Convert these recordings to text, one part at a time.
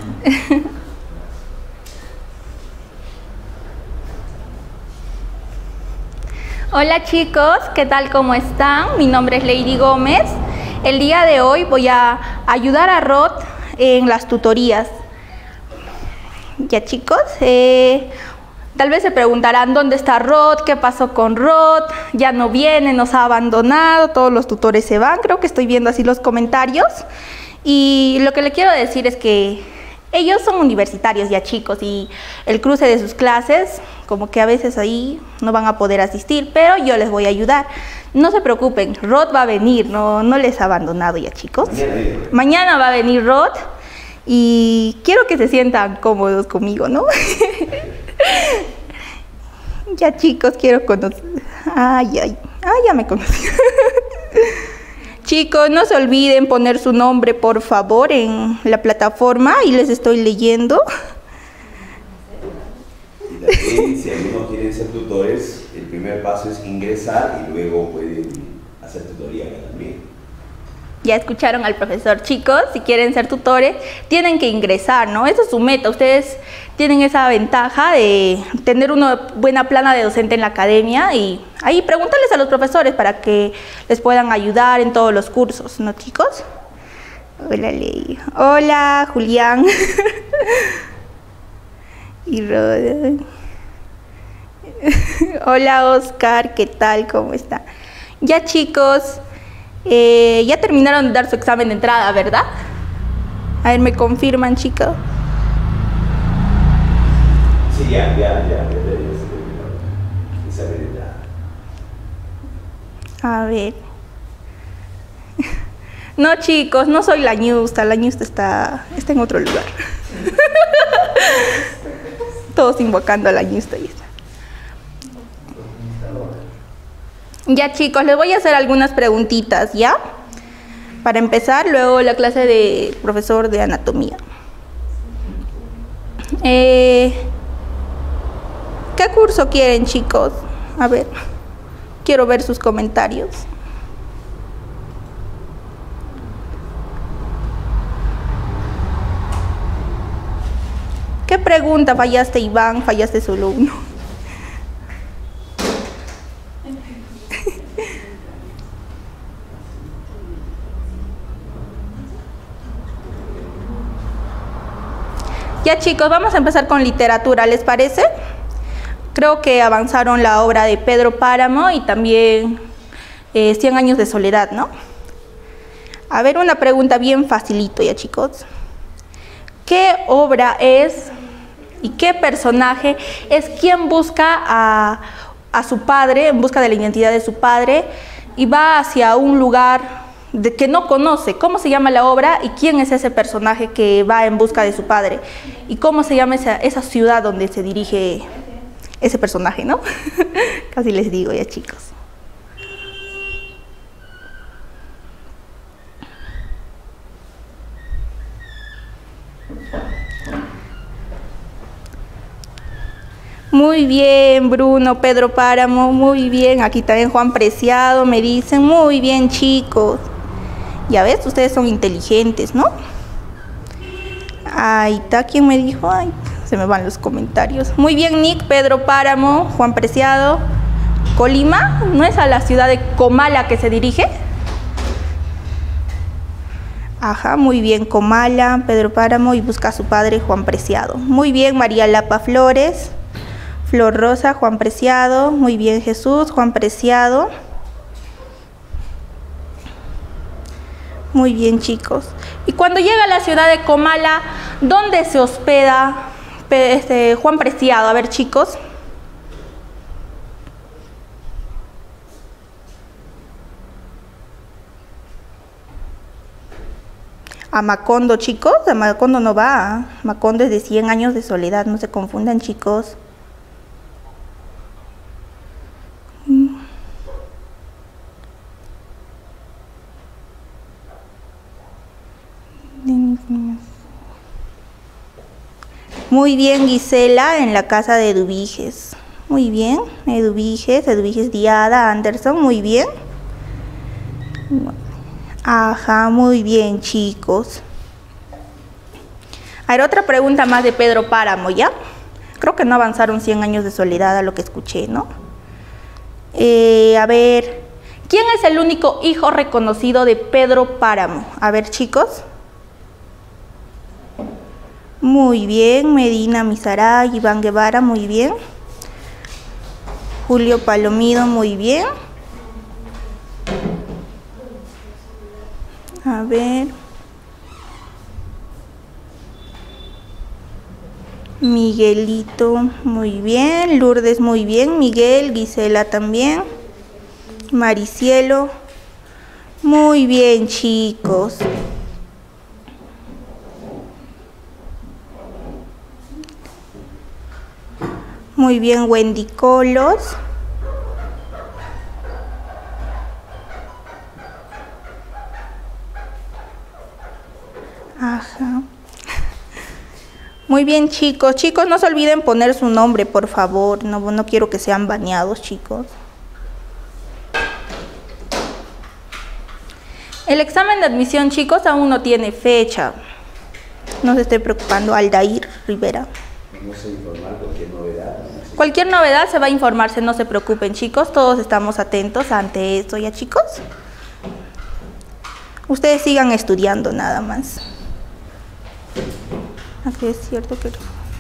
Hola chicos, ¿qué tal? ¿Cómo están? Mi nombre es Lady Gómez. El día de hoy voy a ayudar a Rod en las tutorías. Ya chicos, tal vez se preguntarán dónde está Rod, qué pasó con Rod, ya no viene, nos ha abandonado, todos los tutores se van, creo que estoy viendo así los comentarios. Y lo que le quiero decir es que ellos son universitarios ya chicos y el cruce de sus clases, como que a veces ahí no van a poder asistir, pero yo les voy a ayudar. No se preocupen, Rod va a venir, no les ha abandonado ya chicos. Mañana va a venir Rod y quiero que se sientan cómodos conmigo, ¿no? Ya chicos, quiero conocer. Ay, ya me conocí. Chicos, no se olviden poner su nombre, por favor, en la plataforma y les estoy leyendo. Y también, si algunos quieren ser tutores, el primer paso es ingresar y luego pueden hacer tutoría acá también. Ya escucharon al profesor, chicos, si quieren ser tutores, tienen que ingresar, ¿no? Esa es su meta. Ustedes tienen esa ventaja de tener una buena plana de docente en la academia y ahí pregúntales a los profesores para que les puedan ayudar en todos los cursos, ¿no, chicos? Hola, Ley. Hola, Julián. Y Rod. Hola, Oscar, ¿qué tal? ¿Cómo está? Ya, chicos. Ya terminaron de dar su examen de entrada, ¿verdad? A ver, ¿me confirman, chicos? Sí, ya se terminó. Examen de entrada. A ver. No, chicos, no soy la ñusta está en otro lugar. Todos invocando a la ñusta y está. Ya chicos, les voy a hacer algunas preguntitas, ¿ya? Para empezar, luego la clase de profesor de anatomía. ¿Qué curso quieren, chicos? A ver, quiero ver sus comentarios. ¿Qué pregunta fallaste, Iván? Fallaste solo uno. Ya chicos, vamos a empezar con literatura, ¿les parece? Creo que avanzaron la obra de Pedro Páramo y también 100 años de soledad, ¿no? A ver, una pregunta bien facilito ya chicos. ¿Qué obra es y qué personaje es quien busca a su padre, en busca de la identidad de su padre y va hacia un lugar que no conoce? ¿Cómo se llama la obra y quién es ese personaje que va en busca de su padre? ¿Y cómo se llama esa ciudad donde se dirige ese personaje, no? Casi les digo ya chicos. Muy bien, Bruno, Pedro Páramo, muy bien. Aquí también Juan Preciado, me dicen, muy bien chicos. Ya ves, ustedes son inteligentes, ¿no? Ahí está, ¿quién me dijo? Ay, se me van los comentarios. Muy bien, Nick, Pedro Páramo, Juan Preciado. ¿Colima? ¿No es a la ciudad de Comala que se dirige? Ajá, muy bien, Comala, Pedro Páramo y busca a su padre, Juan Preciado. Muy bien, María Lapa Flores, Flor Rosa, Juan Preciado. Muy bien, Jesús, Juan Preciado. Muy bien chicos. Y cuando llega a la ciudad de Comala, ¿dónde se hospeda Juan Preciado? A ver chicos. A Macondo, chicos. A Macondo no va. Macondo es de 100 años de soledad. No se confundan, chicos. Muy bien, Gisela, en la casa de Eduviges. Muy bien, Eduviges Diada Anderson, muy bien. Ajá, muy bien, chicos. A ver, otra pregunta más de Pedro Páramo, ¿ya? Creo que no avanzaron 100 años de soledad a lo que escuché, ¿no? A ver, ¿quién es el único hijo reconocido de Pedro Páramo? A ver, chicos. Muy bien, Medina Misaray, Iván Guevara, muy bien. Julio Palomido, muy bien. A ver. Miguelito, muy bien. Lourdes, muy bien. Miguel, Gisela también. Maricielo. Muy bien, chicos. Muy bien, Wendy Colos. Ajá. Muy bien, chicos. Chicos, no se olviden poner su nombre, por favor. No quiero que sean baneados, chicos. El examen de admisión, chicos, aún no tiene fecha. No se esté preocupando. Aldair Rivera. No sé informar cualquier novedad. Cualquier novedad se va a informarse, no se preocupen, chicos. Todos estamos atentos ante esto, ¿ya, chicos? Ustedes sigan estudiando nada más. Aquí es cierto que...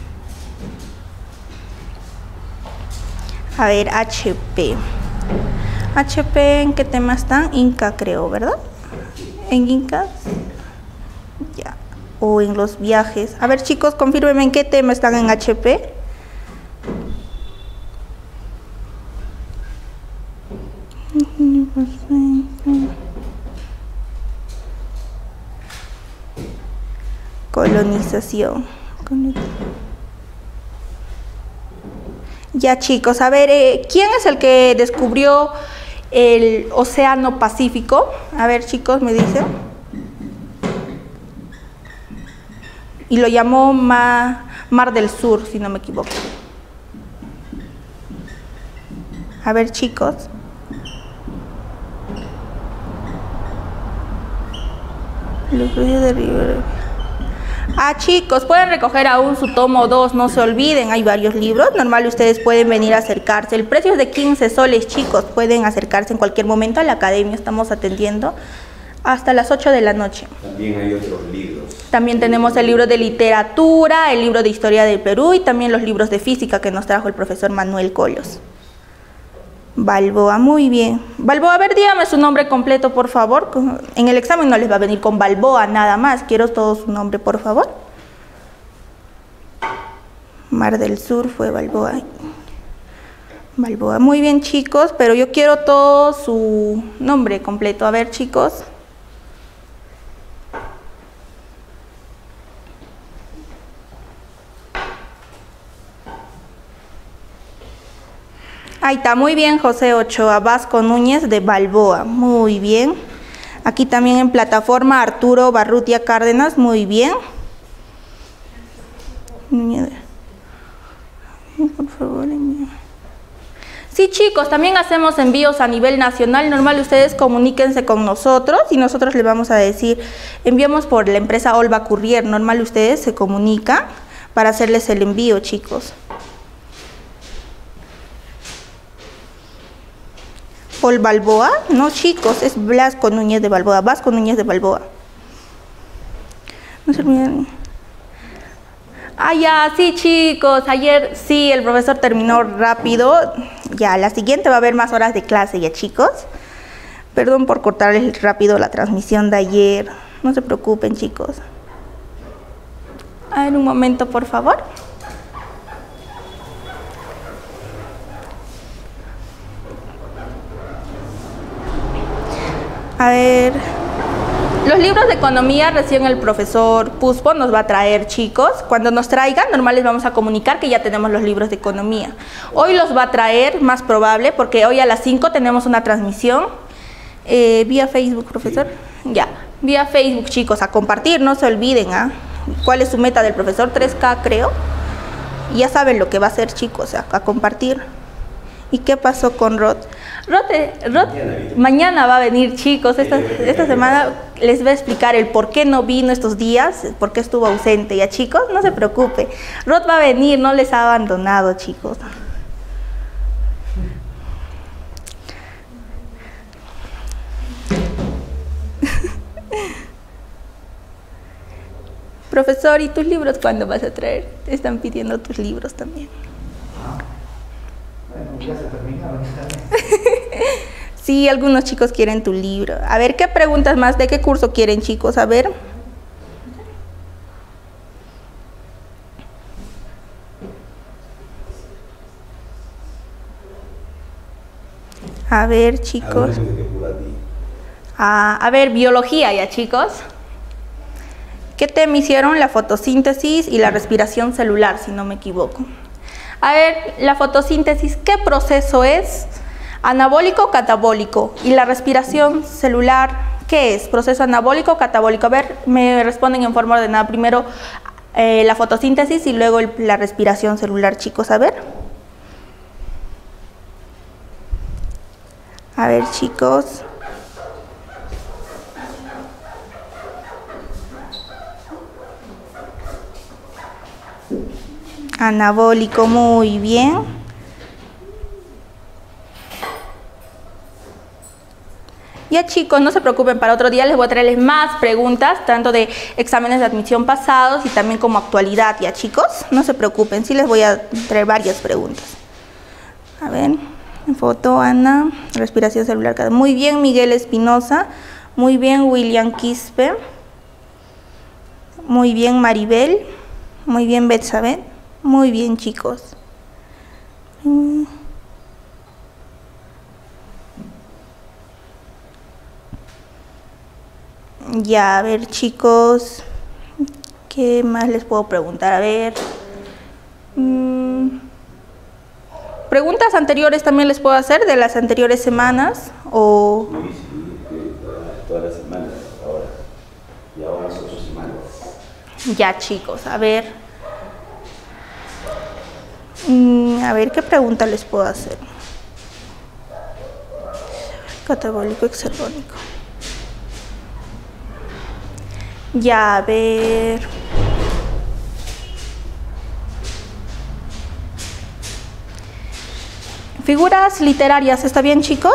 A ver, HP. HP, ¿en qué tema están? Inca, creo, ¿verdad? ¿En Inca? Ya. O en los viajes. A ver, chicos, confírmenme en qué tema están en HP. Colonización. Ya, chicos, a ver, ¿quién es el que descubrió el Océano Pacífico? A ver, chicos, me dicen. Y lo llamó Mar del Sur, si no me equivoco. A ver, chicos. Los ríos de Rivera. Ah, chicos, pueden recoger aún su tomo 2, no se olviden, hay varios libros. Normal, ustedes pueden venir a acercarse. El precio es de 15 soles, chicos. Pueden acercarse en cualquier momento a la academia, estamos atendiendo hasta las 8 de la noche. También hay otros libros. También tenemos el libro de literatura, el libro de historia del Perú y también los libros de física que nos trajo el profesor Manuel Colos. Balboa, muy bien. Balboa, a ver, dígame su nombre completo, por favor. En el examen no les va a venir con Balboa, nada más. Quiero todo su nombre, por favor. Mar del Sur fue Balboa. Balboa, muy bien, chicos, pero yo quiero todo su nombre completo. A ver, chicos. Ahí está, muy bien, José Ochoa Vasco Núñez de Balboa, muy bien. Aquí también en plataforma Arturo Barrutia Cárdenas, muy bien. Por favor, envío. Sí, chicos, también hacemos envíos a nivel nacional. Normal, ustedes comuníquense con nosotros y nosotros les vamos a decir, enviamos por la empresa Olva Courier. Normal, ustedes se comunican para hacerles el envío, chicos. Paul Balboa, no, chicos, es Blasco Núñez de Balboa, Vasco Núñez de Balboa. No se olviden. Ah, ya, sí, chicos, ayer sí, el profesor terminó rápido. Ya, la siguiente va a haber más horas de clase, ya, chicos. Perdón por cortarles rápido la transmisión de ayer. No se preocupen, chicos. A ver, un momento, por favor. A ver, los libros de economía recién el profesor Puspo nos va a traer, chicos. Cuando nos traigan, normal les vamos a comunicar que ya tenemos los libros de economía. Hoy los va a traer, más probable, porque hoy a las 5 tenemos una transmisión vía Facebook, profesor. Ya, vía Facebook, chicos, a compartir, no se olviden, ¿ah? ¿Cuál es su meta del profesor? 3K, creo. Y ya saben lo que va a hacer, chicos, a compartir. ¿Y qué pasó con Rod? Mañana va a venir, chicos. Esta semana les voy a explicar el por qué no vino estos días, por qué estuvo ausente. Ya, chicos, no se preocupe. Rod va a venir, no les ha abandonado, chicos. Profesor, ¿y tus libros cuándo vas a traer? Te están pidiendo tus libros también. Bueno, ya se terminaron. Sí, algunos chicos quieren tu libro. A ver, ¿qué preguntas más? ¿De qué curso quieren, chicos? A ver. A ver, chicos. A ver, biología ya, chicos. ¿Qué tema hicieron? La fotosíntesis y la respiración celular, si no me equivoco. A ver, la fotosíntesis, ¿qué proceso es? ¿Anabólico o catabólico? ¿Y la respiración celular, qué es? ¿Proceso anabólico o catabólico? A ver, me responden en forma ordenada. Primero la fotosíntesis y luego la respiración celular, chicos. A ver. A ver, chicos. Anabólico, muy bien. Ya, chicos, no se preocupen, para otro día les voy a traerles más preguntas, tanto de exámenes de admisión pasados y también como actualidad, ya, chicos. No se preocupen, sí les voy a traer varias preguntas. A ver, foto, Ana, respiración celular. Muy bien, Miguel Espinosa. Muy bien, William Quispe. Muy bien, Maribel. Muy bien, Betsabé. Muy bien, chicos. Ya, a ver, chicos, ¿qué más les puedo preguntar? A ver, preguntas anteriores también les puedo hacer, de las anteriores semanas, o... Sí, todas las semanas, ahora, y ahora las 8 semanas. Ya, chicos, a ver, ¿qué pregunta les puedo hacer? Catabólico, exergónico. Ya, a ver. Figuras literarias, ¿está bien, chicos?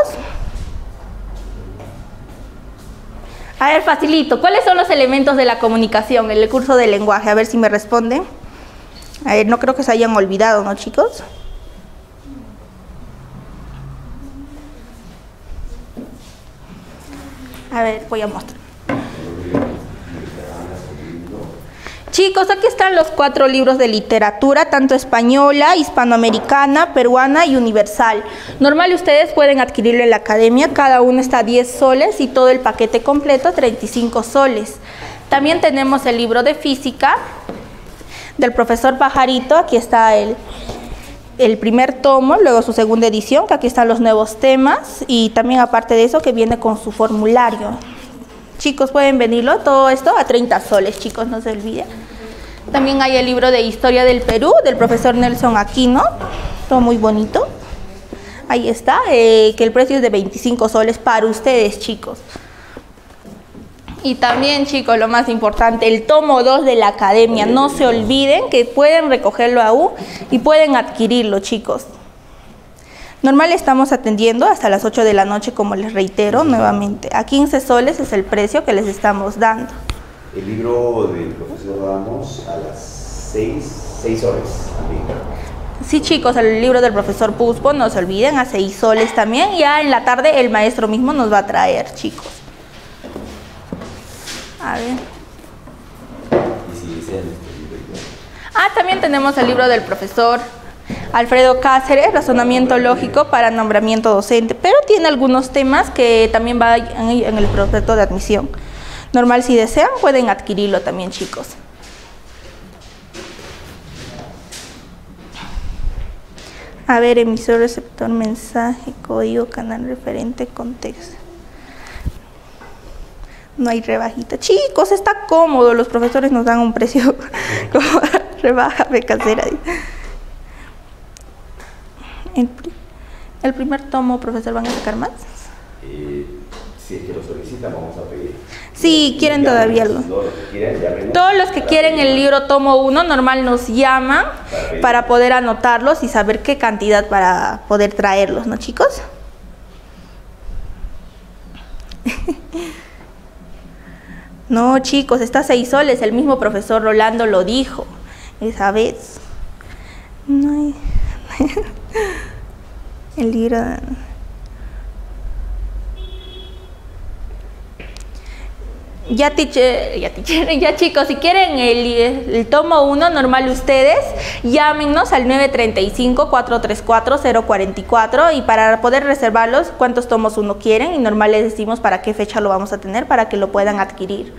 A ver, facilito. ¿Cuáles son los elementos de la comunicación en el curso de lenguaje? A ver si me responden. A ver, no creo que se hayan olvidado, ¿no, chicos? A ver, voy a mostrar. Chicos, aquí están los 4 libros de literatura, tanto española, hispanoamericana, peruana y universal. Normal ustedes pueden adquirirlo en la academia, cada uno está a 10 soles y todo el paquete completo 35 soles. También tenemos el libro de física del profesor Pajarito, aquí está el primer tomo, luego su segunda edición, que aquí están los nuevos temas y también aparte de eso que viene con su formulario. Chicos, pueden venirlo, todo esto a 30 soles, chicos, no se olviden. También hay el libro de Historia del Perú, del profesor Nelson Aquino, todo muy bonito. Ahí está, que el precio es de 25 soles para ustedes, chicos. Y también, chicos, lo más importante, el tomo 2 de la academia. No se olviden que pueden recogerlo aún y pueden adquirirlo, chicos. Normal estamos atendiendo hasta las 8 de la noche, como les reitero nuevamente. A 15 soles es el precio que les estamos dando. El libro del profesor Ramos a las 6 horas también. Sí, chicos, el libro del profesor Puspo, no se olviden, a 6 soles también. Ya en la tarde el maestro mismo nos va a traer, chicos. A ver. Y si desean este libro. También tenemos el libro del profesor Alfredo Cáceres, razonamiento lógico para nombramiento docente, pero tiene algunos temas que también van en el proceso de admisión. Normal, si desean, pueden adquirirlo también, chicos. A ver, emisor, receptor, mensaje, código, canal, referente, contexto. No hay rebajita. Chicos, está cómodo. Los profesores nos dan un precio como rebaja de casera. El primer tomo, profesor, ¿van a sacar más? Si es que lo solicitan, vamos a pedir. Sí, quieren todavía algo. Todos los que quieren el libro tomo 1 normal nos llaman para poder anotarlos y saber qué cantidad para poder traerlos, ¿no, chicos? No, chicos, está 6 soles, el mismo profesor Rolando lo dijo esa vez. No hay... el libro... Ya chicos, si quieren el tomo 1 normal ustedes, llámenos al 935-434-044 y para poder reservarlos cuántos tomos uno quieren y normal les decimos para qué fecha lo vamos a tener para que lo puedan adquirir.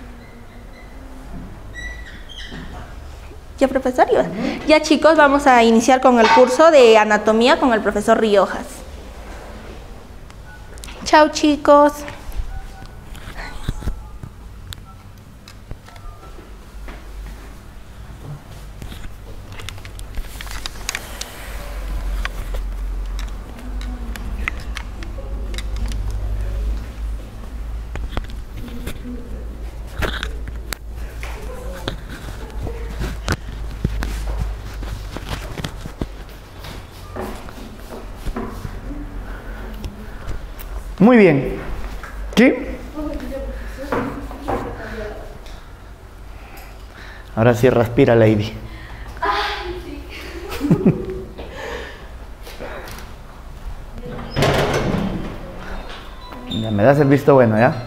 ¿Ya, profesor? Ya chicos, vamos a iniciar con el curso de anatomía con el profesor Riojas. Chao chicos. Muy bien. ¿Sí? Ahora sí respira, Lady. Ya me das el visto bueno, ¿ya?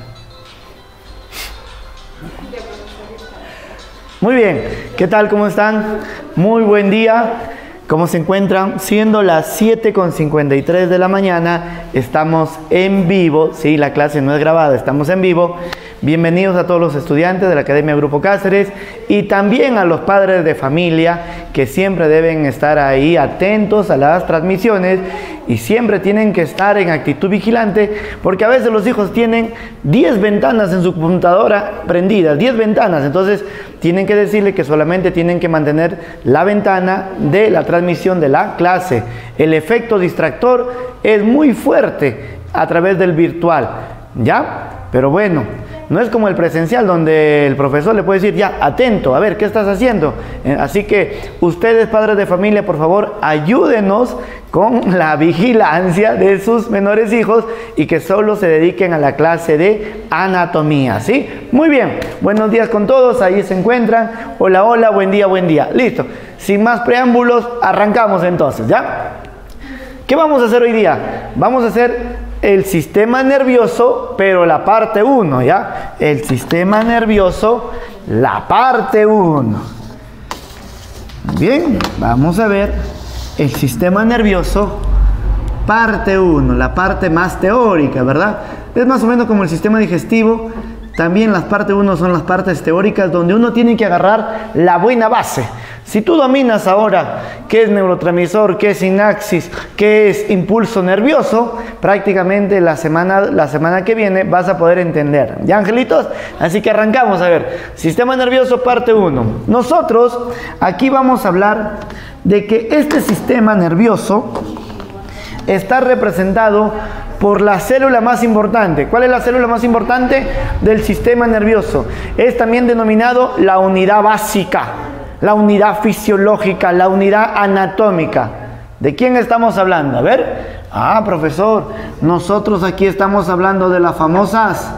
Muy bien. ¿Qué tal? ¿Cómo están? Muy buen día. ¿Cómo se encuentran? Siendo las 7:53 de la mañana, estamos en vivo, sí, la clase no es grabada, estamos en vivo. Bienvenidos a todos los estudiantes de la Academia Grupo Cáceres y también a los padres de familia que siempre deben estar ahí atentos a las transmisiones y siempre tienen que estar en actitud vigilante porque a veces los hijos tienen 10 ventanas en su computadora prendidas, 10 ventanas, entonces tienen que decirle que solamente tienen que mantener la ventana de la transmisión de la clase. El efecto distractor es muy fuerte a través del virtual, ¿ya? Pero bueno, no es como el presencial donde el profesor le puede decir, ya, atento, a ver, ¿qué estás haciendo? Así que ustedes, padres de familia, por favor, ayúdenos con la vigilancia de sus menores hijos y que solo se dediquen a la clase de anatomía, ¿sí? Muy bien, buenos días con todos, ahí se encuentran. Hola, hola, buen día, buen día. Listo, sin más preámbulos, arrancamos entonces, ¿ya? ¿Qué vamos a hacer hoy día? Vamos a hacer el sistema nervioso, pero la parte 1, ¿ya? El sistema nervioso, la parte 1. Bien, vamos a ver el sistema nervioso, parte 1, la parte más teórica, ¿verdad? Es más o menos como el sistema digestivo. También las partes 1 son las partes teóricas donde uno tiene que agarrar la buena base. Si tú dominas ahora qué es neurotransmisor, qué es sinapsis, qué es impulso nervioso, prácticamente la semana que viene vas a poder entender. ¿Ya, angelitos? Así que arrancamos a ver. Sistema nervioso, parte 1. Nosotros aquí vamos a hablar de que este sistema nervioso está representado por la célula más importante. ¿Cuál es la célula más importante del sistema nervioso? Es también denominado la unidad básica, la unidad fisiológica, la unidad anatómica. ¿De quién estamos hablando? A ver. Ah, profesor, nosotros aquí estamos hablando de las famosas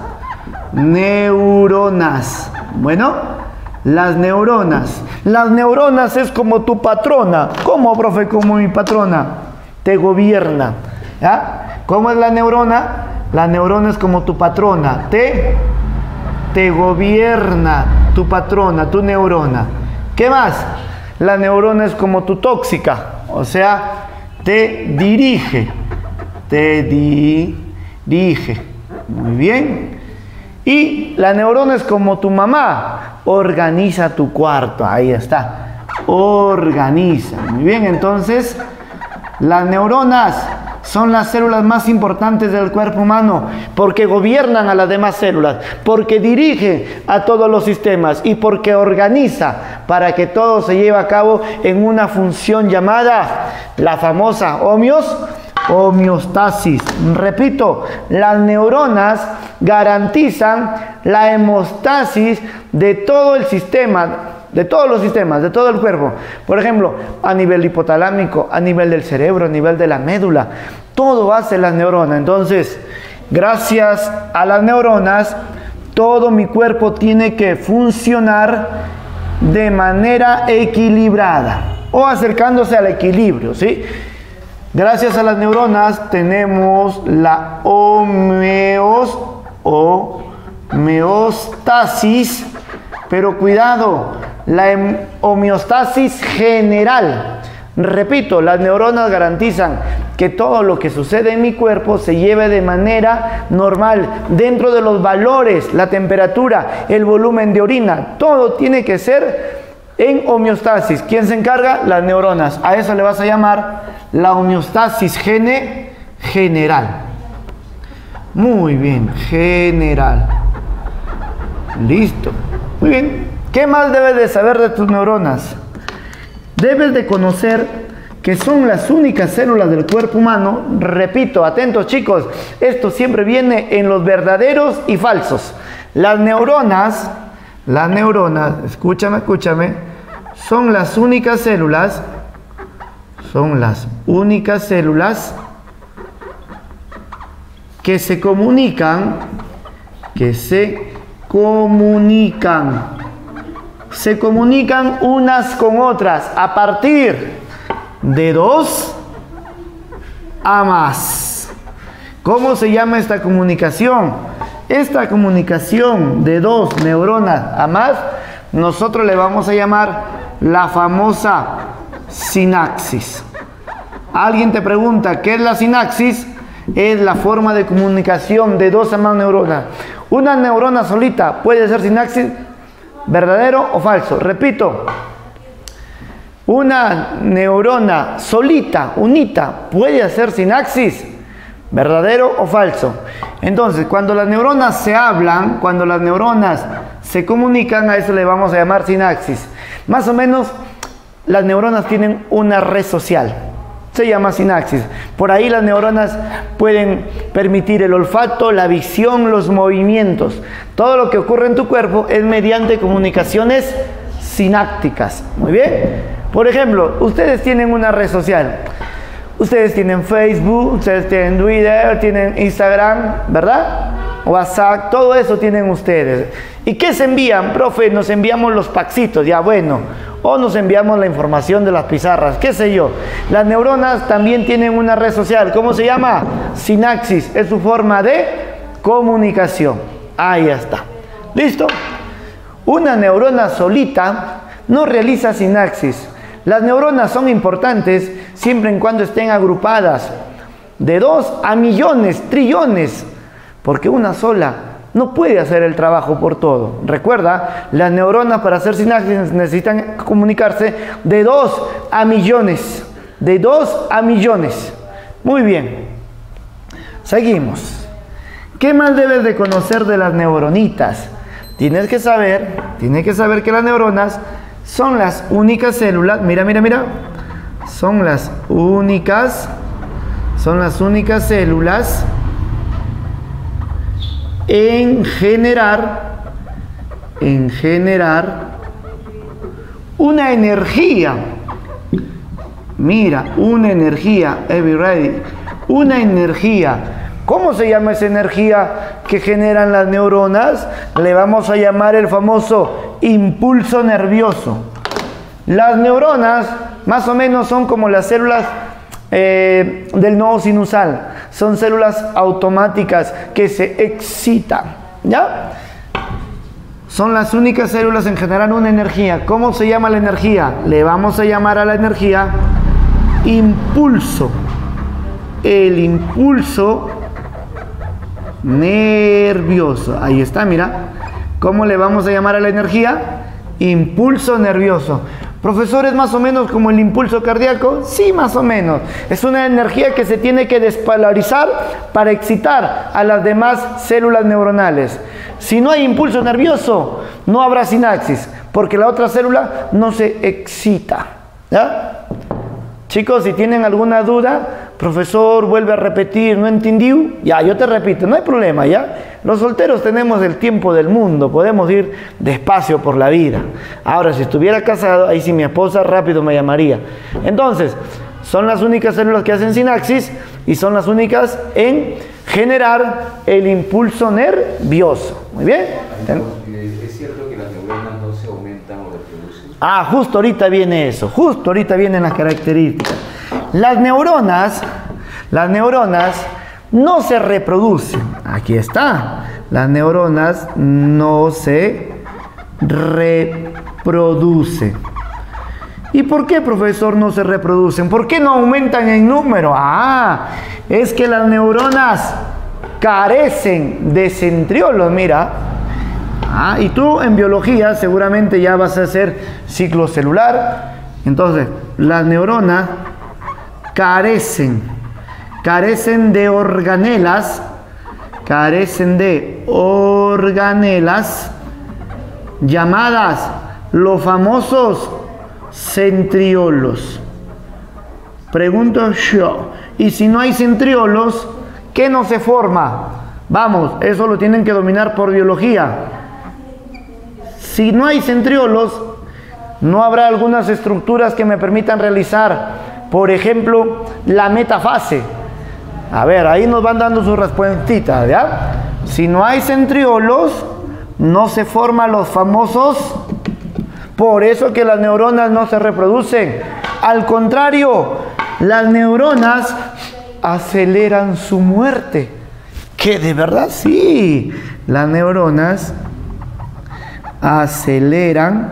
neuronas. Bueno, las neuronas. Las neuronas es como tu patrona. ¿Cómo, profe? Como mi patrona. Te gobierna. ¿Ya? ¿Cómo es la neurona? La neurona es como tu patrona. Te gobierna tu patrona, tu neurona. ¿Qué más? La neurona es como tu tóxica. O sea, te dirige. Te dirige. Muy bien. Y la neurona es como tu mamá. Organiza tu cuarto. Ahí está. Organiza. Muy bien, entonces las neuronas son las células más importantes del cuerpo humano porque gobiernan a las demás células, porque dirigen a todos los sistemas y porque organiza para que todo se lleve a cabo en una función llamada la famosa homeostasis. Repito, las neuronas garantizan la hemostasis de todo el sistema, de todos los sistemas, de todo el cuerpo. Por ejemplo, a nivel hipotalámico, a nivel del cerebro, a nivel de la médula. Todo hace las neuronas. Entonces, gracias a las neuronas, todo mi cuerpo tiene que funcionar de manera equilibrada o acercándose al equilibrio, ¿sí? Gracias a las neuronas tenemos la homeostasis, pero cuidado, la homeostasis general. Repito, las neuronas garantizan que todo lo que sucede en mi cuerpo se lleve de manera normal, dentro de los valores, la temperatura, el volumen de orina, todo tiene que ser en homeostasis. ¿Quién se encarga? Las neuronas. A eso le vas a llamar la homeostasis general. Muy bien, general. Listo. Muy bien. ¿Qué más debes de saber de tus neuronas? Debes de conocer que son las únicas células del cuerpo humano. Repito, atentos chicos, esto siempre viene en los verdaderos y falsos. Las neuronas, escúchame, son las únicas células que se comunican unas con otras a partir de 2 a más. ¿Cómo se llama esta comunicación? Esta comunicación de 2 neuronas a más, nosotros le vamos a llamar la famosa sinapsis. Alguien te pregunta, ¿qué es la sinapsis? Es la forma de comunicación de 2 a más neuronas. Una neurona solita puede ser sinapsis, ¿verdadero o falso? Repito, una neurona solita, unita, puede hacer sinapsis, ¿verdadero o falso? Entonces, cuando las neuronas se hablan, cuando las neuronas se comunican, a eso le vamos a llamar sinapsis. Más o menos, las neuronas tienen una red social, se llama sinapsis. Por ahí las neuronas pueden permitir el olfato, la visión, los movimientos. Todo lo que ocurre en tu cuerpo es mediante comunicaciones sinápticas. Muy bien. Por ejemplo, ustedes tienen una red social. Ustedes tienen Facebook, ustedes tienen Twitter, tienen Instagram, ¿verdad? WhatsApp, todo eso tienen ustedes. ¿Y qué se envían? Profe, nos enviamos los paxitos, ya bueno. O nos enviamos la información de las pizarras, qué sé yo. Las neuronas también tienen una red social. ¿Cómo se llama? Sinapsis. Es su forma de comunicación. Ahí está. ¿Listo? Una neurona solita no realiza sinapsis. Las neuronas son importantes siempre en cuando estén agrupadas de 2 a millones, trillones, porque una sola no puede hacer el trabajo por todo. Recuerda, las neuronas para hacer sinapsis necesitan comunicarse de 2 a millones. De 2 a millones. Muy bien. Seguimos. ¿Qué más debes de conocer de las neuronitas? Tienes que saber que las neuronas son las únicas células. Mira. Son las únicas células en generar una energía. Mira, una energía, una energía. ¿Cómo se llama esa energía que generan las neuronas? Le vamos a llamar el famoso impulso nervioso. Las neuronas más o menos son como las células del nodo sinusal. Son células automáticas que se excitan, ¿ya? Son las únicas células en generar una energía. ¿Cómo se llama la energía? Le vamos a llamar a la energía impulso. El impulso nervioso. Ahí está, mira. ¿Cómo le vamos a llamar a la energía? Impulso nervioso. Profesor, ¿es más o menos como el impulso cardíaco? Sí, más o menos. Es una energía que se tiene que despolarizar para excitar a las demás células neuronales. Si no hay impulso nervioso, no habrá sinapsis, porque la otra célula no se excita. ¿Ya? Chicos, si tienen alguna duda, profesor, vuelve a repetir, ¿no entendí? Ya, yo te repito, no hay problema, ¿ya? Los solteros tenemos el tiempo del mundo, podemos ir despacio por la vida. Ahora, si estuviera casado, ahí sí mi esposa rápido me llamaría. Entonces, son las únicas células que hacen sinapsis y son las únicas en generar el impulso nervioso. Muy bien. ¿Es cierto que las neuronas no se aumentan o reproducen? Ah, justo ahorita viene eso, justo ahorita vienen las características. Las neuronas no se reproducen. Aquí está. Las neuronas no se reproducen. ¿Y por qué, profesor, no se reproducen? ¿Por qué no aumentan en número? Ah, es que las neuronas carecen de centriolos, mira. Ah, y tú en biología seguramente ya vas a hacer ciclo celular. Entonces, las neuronas carecen de organelas, llamadas los famosos centriolos. Pregunto yo, y si no hay centriolos, ¿qué no se forma? Vamos, eso lo tienen que dominar por biología. Si no hay centriolos, no habrá algunas estructuras que me permitan realizar, por ejemplo, la metafase. A ver, ahí nos van dando sus respuestas, ¿ya? Si no hay centriolos, no se forman los famosos. Por eso que las neuronas no se reproducen. Al contrario, las neuronas aceleran su muerte. ¿Qué, de verdad? Sí. Las neuronas aceleran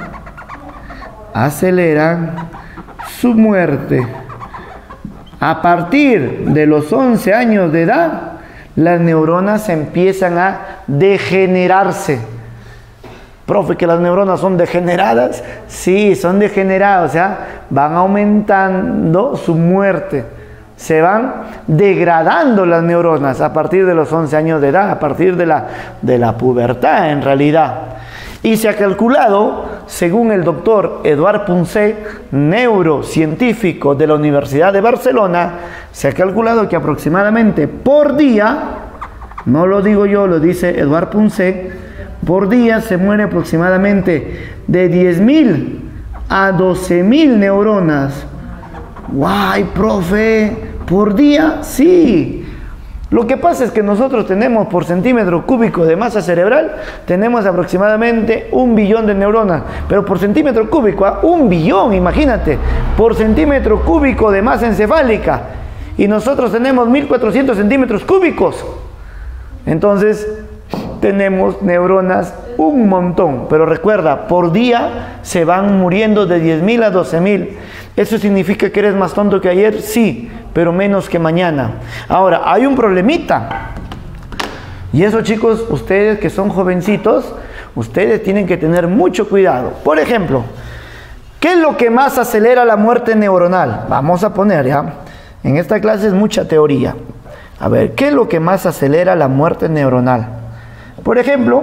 su muerte. A partir de los 11 años de edad, las neuronas empiezan a degenerarse. Profe, ¿que las neuronas son degeneradas? Sí, son degeneradas, o sea, van aumentando su muerte. Se van degradando las neuronas a partir de los 11 años de edad, a partir de la pubertad en realidad. Y se ha calculado, según el doctor Eduard Punset, neurocientífico de la Universidad de Barcelona, se ha calculado que aproximadamente por día, no lo digo yo, lo dice Eduard Punset, por día se muere aproximadamente de 10.000 a 12.000 neuronas. ¡Guay, profe! ¿Por día? Sí. Lo que pasa es que nosotros tenemos por centímetro cúbico de masa cerebral, tenemos aproximadamente 1 billón de neuronas. Pero por centímetro cúbico, 1 billón, imagínate, por centímetro cúbico de masa encefálica. Y nosotros tenemos 1.400 centímetros cúbicos. Entonces, tenemos neuronas un montón. Pero recuerda, por día se van muriendo de 10.000 a 12.000. ¿Eso significa que eres más tonto que ayer? Sí, pero menos que mañana. Ahora, hay un problemita. Y eso, chicos, ustedes que son jovencitos, ustedes tienen que tener mucho cuidado. Por ejemplo, ¿qué es lo que más acelera la muerte neuronal? Vamos a poner, ¿ya? En esta clase es mucha teoría. A ver, ¿qué es lo que más acelera la muerte neuronal? Por ejemplo,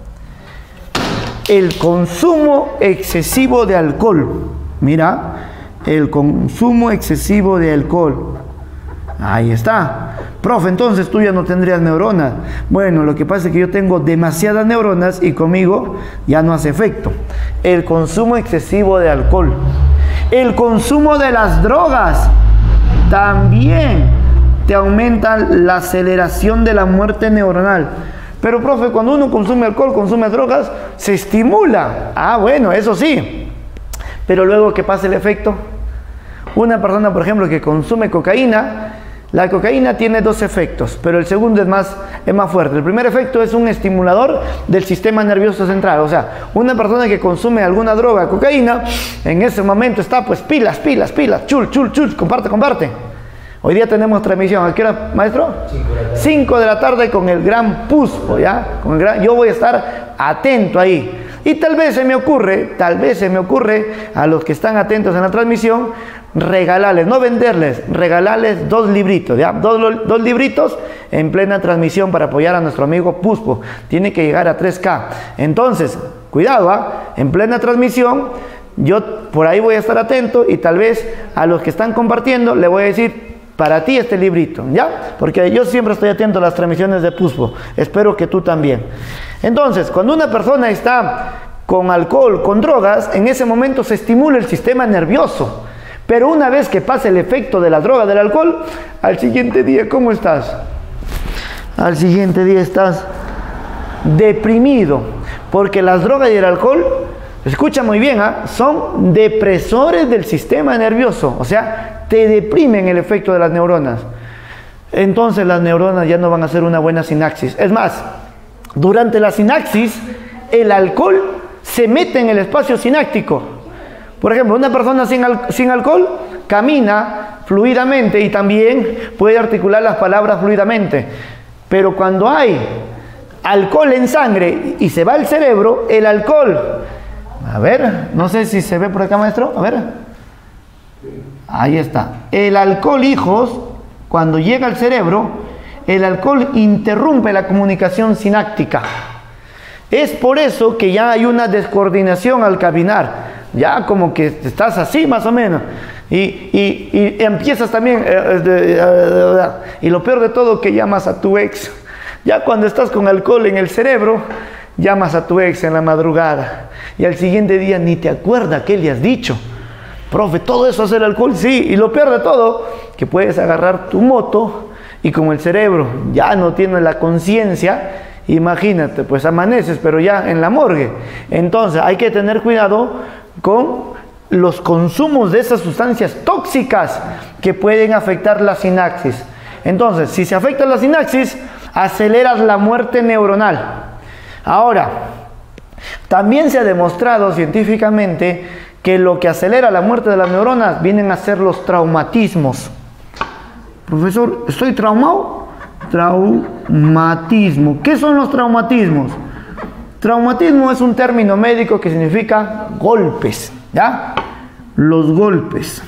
el consumo excesivo de alcohol. Mira, el consumo excesivo de alcohol. Ahí está. Profe, entonces tú ya no tendrías neuronas. Bueno, lo que pasa es que yo tengo demasiadas neuronas y conmigo ya no hace efecto. El consumo excesivo de alcohol. El consumo de las drogas también te aumenta la aceleración de la muerte neuronal. Pero, profe, cuando uno consume alcohol, consume drogas, se estimula. Ah, bueno, eso sí. Pero luego, ¿qué pasa el efecto? Una persona, por ejemplo, que consume cocaína, la cocaína tiene dos efectos, pero el segundo es más fuerte. El primer efecto es un estimulador del sistema nervioso central. O sea, una persona que consume alguna droga, cocaína, en ese momento está, pues, pilas, chul, comparte. Hoy día tenemos transmisión. ¿A qué hora, maestro? 5 de la tarde con el gran Puspo, ¿ya? Yo voy a estar atento ahí. Y tal vez se me ocurre a los que están atentos en la transmisión, regalarles, no venderles, regalarles 2 libritos, ¿ya? Dos libritos en plena transmisión para apoyar a nuestro amigo Puspo. Tiene que llegar a 3K. Entonces, cuidado, en plena transmisión, yo por ahí voy a estar atento y tal vez a los que están compartiendo le voy a decir, para ti este librito, ¿ya? Porque yo siempre estoy atento a las transmisiones de PUSPO, espero que tú también. Entonces, cuando una persona está con alcohol, con drogas, en ese momento se estimula el sistema nervioso. Pero una vez que pasa el efecto de la droga, del alcohol, al siguiente día, ¿cómo estás? Al siguiente día estás deprimido, porque las drogas y el alcohol, escucha muy bien, son depresores del sistema nervioso, o sea, te deprimen el efecto de las neuronas. Entonces las neuronas ya no van a hacer una buena sinapsis. Es más, durante la sinapsis, el alcohol se mete en el espacio sináptico. Por ejemplo, una persona sin alcohol camina fluidamente y también puede articular las palabras fluidamente. Pero cuando hay alcohol en sangre y se va al cerebro, el alcohol... A ver, no sé si se ve por acá, maestro. A ver. Ahí está. El alcohol, hijos, cuando llega al cerebro, el alcohol interrumpe la comunicación sináptica. Es por eso que ya hay una descoordinación al caminar. Ya como que estás así más o menos. Y empiezas también... y lo peor de todo, que llamas a tu ex. Ya cuando estás con alcohol en el cerebro, llamas a tu ex en la madrugada. Y al siguiente día ni te acuerdas qué le has dicho. Profe, ¿todo eso hace el alcohol? Sí. Y lo peor de todo, que puedes agarrar tu moto y como el cerebro ya no tiene la conciencia, imagínate, pues amaneces, pero ya en la morgue. Entonces hay que tener cuidado con los consumos de esas sustancias tóxicas que pueden afectar la sinapsis. Entonces, si se afecta la sinapsis, aceleras la muerte neuronal. Ahora, también se ha demostrado científicamente que lo que acelera la muerte de las neuronas vienen a ser los traumatismos. Profesor, ¿estoy traumado? Traumatismo. ¿Qué son los traumatismos? Traumatismo es un término médico que significa golpes, ¿ya? Los golpes.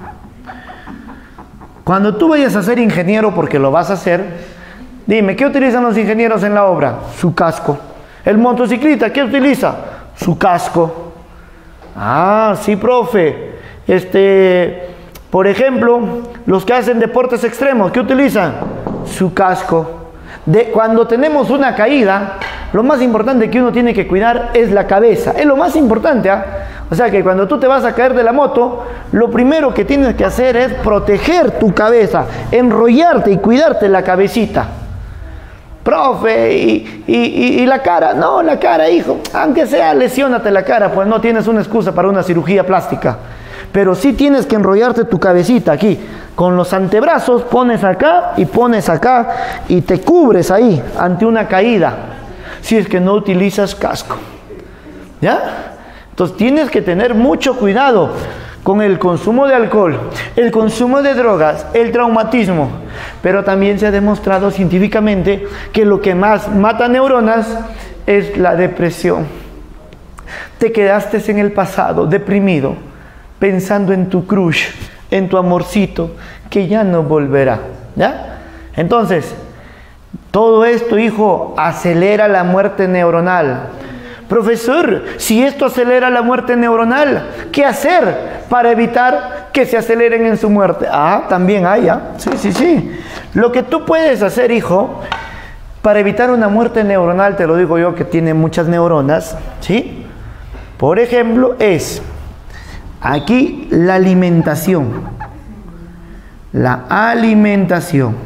Cuando tú vayas a ser ingeniero, porque lo vas a hacer, dime, ¿qué utilizan los ingenieros en la obra? Su casco. El motociclista, ¿qué utiliza? Su casco. Ah, sí, profe. Por ejemplo, los que hacen deportes extremos, ¿qué utilizan? Su casco. Cuando tenemos una caída, lo más importante que uno tiene que cuidar es la cabeza. Es lo más importante, ¿ah? O sea que cuando tú te vas a caer de la moto, lo primero que tienes que hacer es proteger tu cabeza, enrollarte y cuidarte la cabecita. Profe, ¿y la cara? No, la cara, hijo, aunque sea lesionate la cara, pues no tienes una excusa para una cirugía plástica. Pero sí tienes que enrollarte tu cabecita aquí. Con los antebrazos pones acá y te cubres ahí ante una caída. Si es que no utilizas casco. ¿Ya? Entonces tienes que tener mucho cuidado con el consumo de alcohol, el consumo de drogas, el traumatismo. Pero también se ha demostrado científicamente que lo que más mata neuronas es la depresión. Te quedaste en el pasado deprimido, pensando en tu crush, en tu amorcito, que ya no volverá. ¿Ya? Entonces, todo esto, hijo, acelera la muerte neuronal. Profesor, si esto acelera la muerte neuronal, ¿qué hacer para evitar que se aceleren en su muerte? Ah, también hay, ¿ah? Sí. Lo que tú puedes hacer, hijo, para evitar una muerte neuronal, te lo digo yo que tiene muchas neuronas, ¿sí? Por ejemplo, es aquí la alimentación. La alimentación.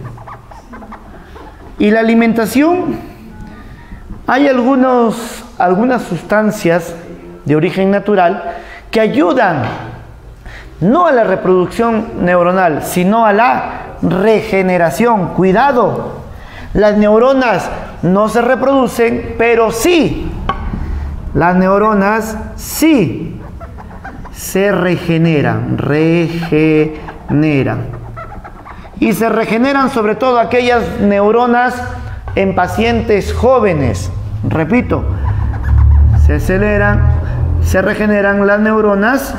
Y la alimentación, hay algunas sustancias de origen natural que ayudan no a la reproducción neuronal, sino a la regeneración. Cuidado, las neuronas no se reproducen, pero sí, las neuronas sí se regeneran. Y se regeneran sobre todo aquellas neuronas en pacientes jóvenes. Repito, se regeneran las neuronas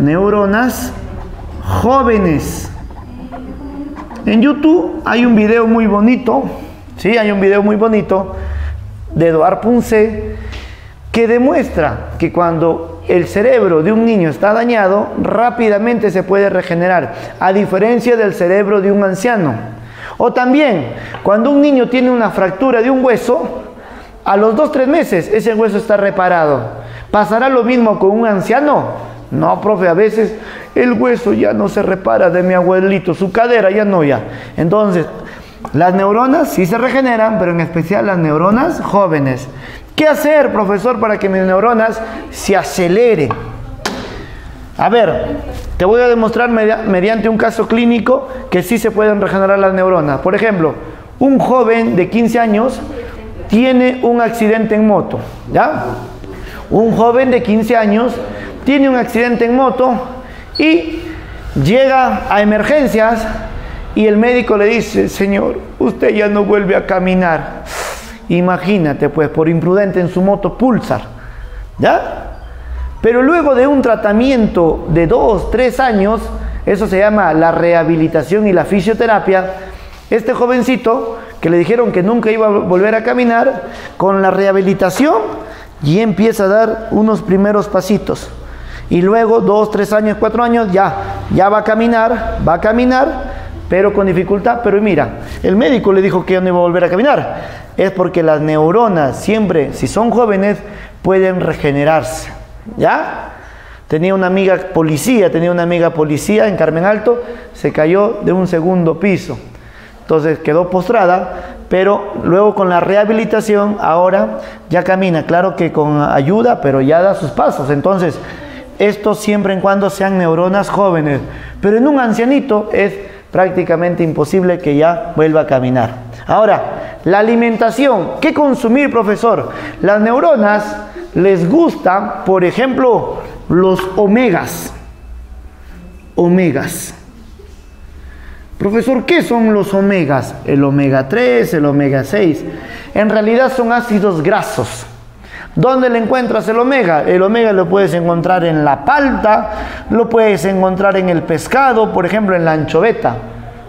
jóvenes. En YouTube hay un video muy bonito, ¿sí? Hay un video muy bonito de Eduard Punce que demuestra que cuando el cerebro de un niño está dañado, rápidamente se puede regenerar, a diferencia del cerebro de un anciano. O también, cuando un niño tiene una fractura de un hueso, a los 2-3 meses ese hueso está reparado. ¿Pasará lo mismo con un anciano? No, profe, a veces el hueso ya no se repara de mi abuelito, su cadera ya no ya. Entonces, las neuronas sí se regeneran, pero en especial las neuronas jóvenes. ¿Qué hacer, profesor, para que mis neuronas se aceleren? A ver, te voy a demostrar mediante un caso clínico que sí se pueden regenerar las neuronas. Por ejemplo, un joven de 15 años tiene un accidente en moto, ¿ya? Un joven de 15 años tiene un accidente en moto y llega a emergencias y el médico le dice: señor, usted ya no vuelve a caminar. Imagínate, pues, por imprudente en su moto Pulsar, ¿ya? Pero luego de un tratamiento de 2-3 años, eso se llama la rehabilitación y la fisioterapia, este jovencito, que le dijeron que nunca iba a volver a caminar, con la rehabilitación ya empieza a dar unos primeros pasitos. Y luego 2-3 años, 4 años, ya va a caminar, pero con dificultad. Pero mira, el médico le dijo que ya no iba a volver a caminar. Es porque las neuronas siempre, si son jóvenes, pueden regenerarse, ¿ya? Tenía una amiga policía en Carmen Alto, se cayó de un 2.º piso. Entonces quedó postrada, pero luego con la rehabilitación ahora ya camina, claro que con ayuda, pero ya da sus pasos. Entonces, esto siempre en cuando sean neuronas jóvenes, pero en un ancianito es prácticamente imposible que ya vuelva a caminar. Ahora, la alimentación, ¿qué consumir, profesor? Las neuronas les gustan, por ejemplo, los omegas. Profesor, ¿qué son los omegas? El omega 3, el omega 6. En realidad son ácidos grasos. ¿Dónde le encuentras el omega? El omega lo puedes encontrar en la palta, lo puedes encontrar en el pescado, por ejemplo en la anchoveta.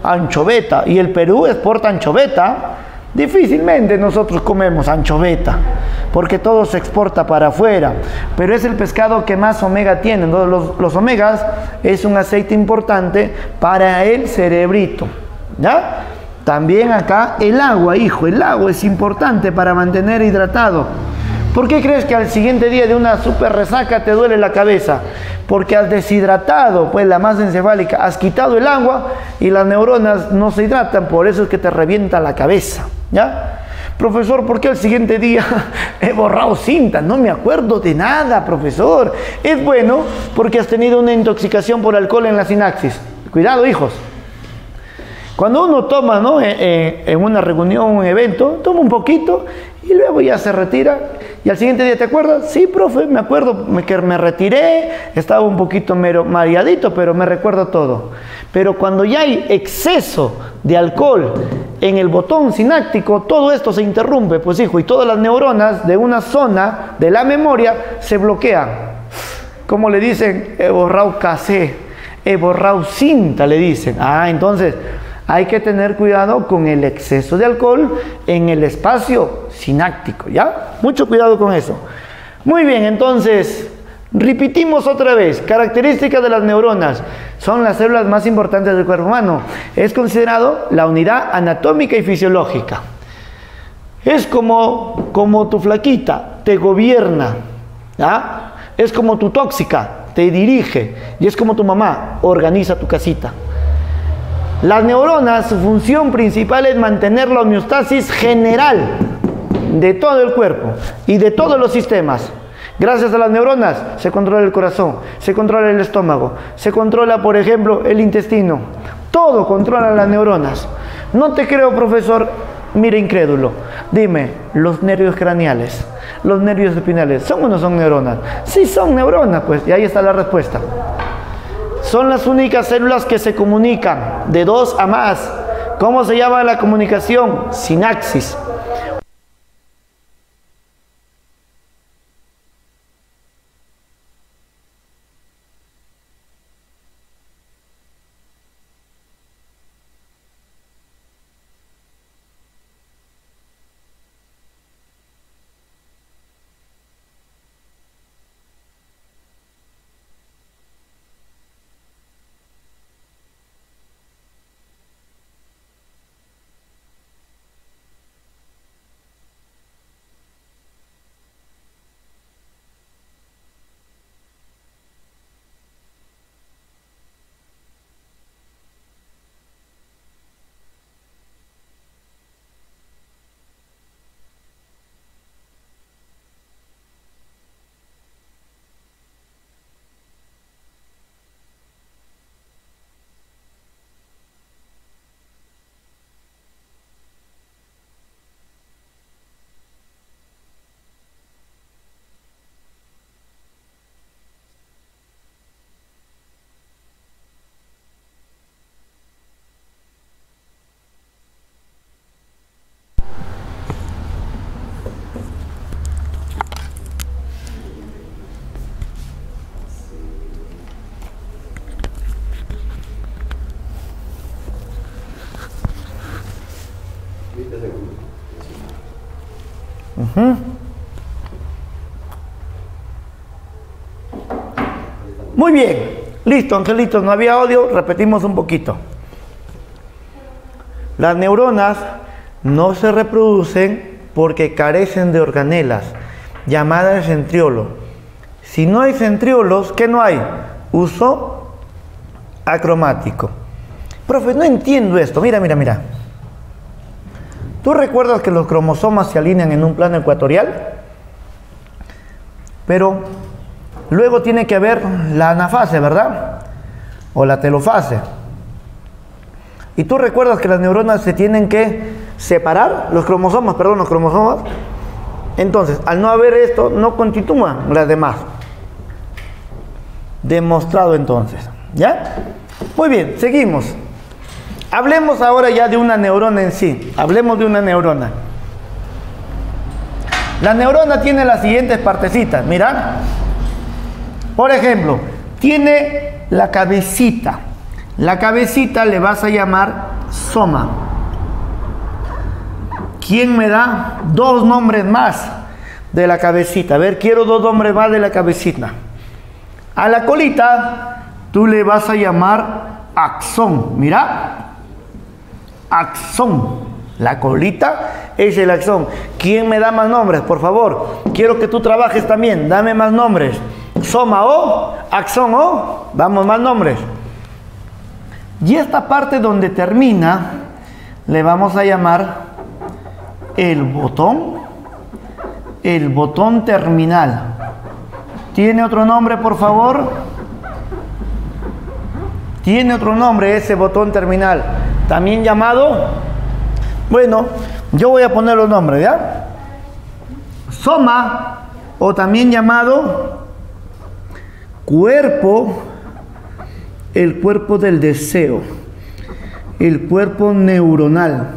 Y el Perú exporta anchoveta. Difícilmente nosotros comemos anchoveta, porque todo se exporta para afuera, pero es el pescado que más omega tiene. Entonces, los omegas es un aceite importante para el cerebrito, ¿ya? También acá el agua, el agua es importante para mantener hidratado. ¿Por qué crees que al siguiente día de una super resaca te duele la cabeza? Porque has deshidratado, pues, la masa encefálica, has quitado el agua y las neuronas no se hidratan, por eso es que te revienta la cabeza, ¿ya? Profesor, ¿por qué al siguiente día he borrado cinta? No me acuerdo de nada, profesor. Es bueno porque has tenido una intoxicación por alcohol en la sinapsis. Cuidado, hijos. Cuando uno toma, ¿no?, en una reunión, un evento, toma un poquito y luego ya se retira. Y al siguiente día, ¿te acuerdas? Sí, profe, me acuerdo que me retiré, estaba un poquito mareadito, pero me recuerdo todo. Pero cuando ya hay exceso de alcohol en el botón sináptico, todo esto se interrumpe, pues, hijo, y todas las neuronas de una zona de la memoria se bloquean. Como le dicen, he borrado casé, he borrado cinta, le dicen. Entonces hay que tener cuidado con el exceso de alcohol en el espacio sináptico, ¿ya? Mucho cuidado con eso. Muy bien, entonces, repetimos otra vez. Características de las neuronas. Son las células más importantes del cuerpo humano. Es considerado la unidad anatómica y fisiológica. Es como tu flaquita, te gobierna, ¿ya? Es como tu tóxica, te dirige. Y es como tu mamá, organiza tu casita. Las neuronas, su función principal es mantener la homeostasis general de todo el cuerpo y de todos los sistemas. Gracias a las neuronas se controla el corazón, se controla el estómago, se controla, por ejemplo, el intestino. Todo controla las neuronas. No te creo, profesor. Mira, incrédulo. Dime, los nervios craneales, los nervios espinales, ¿son o no son neuronas? Sí, son neuronas, pues, y ahí está la respuesta. Son las únicas células que se comunican de 2 a más. ¿Cómo se llama la comunicación? Sinapsis. Muy bien, listo, angelitos, no había audio, repetimos un poquito. Las neuronas no se reproducen porque carecen de organelas, llamadas centriolos. Si no hay centriolos, ¿qué no hay? Uso acromático. Profe, no entiendo esto, mira. ¿Tú recuerdas que los cromosomas se alinean en un plano ecuatorial? Pero luego tiene que haber la anafase, ¿verdad? O la telofase. Y tú recuerdas que las neuronas se tienen que separar, los cromosomas. Entonces, al no haber esto, no continúan las demás. Demostrado entonces, ¿ya? Muy bien, seguimos. Hablemos ahora ya de una neurona en sí. Hablemos de una neurona. La neurona tiene las siguientes partecitas, mirad. Por ejemplo, tiene la cabecita. La cabecita le vas a llamar soma. ¿Quién me da dos nombres más de la cabecita? A ver, quiero dos nombres más de la cabecita. A la colita tú le vas a llamar axón. Mira, axón. La colita es el axón. ¿Quién me da más nombres? Por favor, quiero que tú trabajes también. Dame más nombres. Soma o, axón o, vamos, más nombres. Y esta parte donde termina le vamos a llamar el botón terminal. ¿Tiene otro nombre, por favor? Tiene otro nombre ese botón terminal, también llamado, bueno, yo voy a poner los nombres, ¿ya? Soma, o también llamado cuerpo, el cuerpo del deseo, el cuerpo neuronal.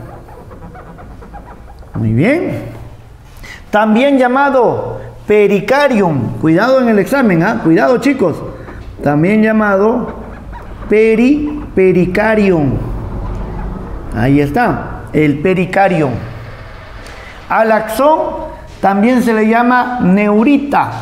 Muy bien. También llamado pericarium. Cuidado en el examen, ¿ah? Cuidado, chicos. También llamado pericarium. Ahí está, el pericarium. Al axón también se le llama neurita.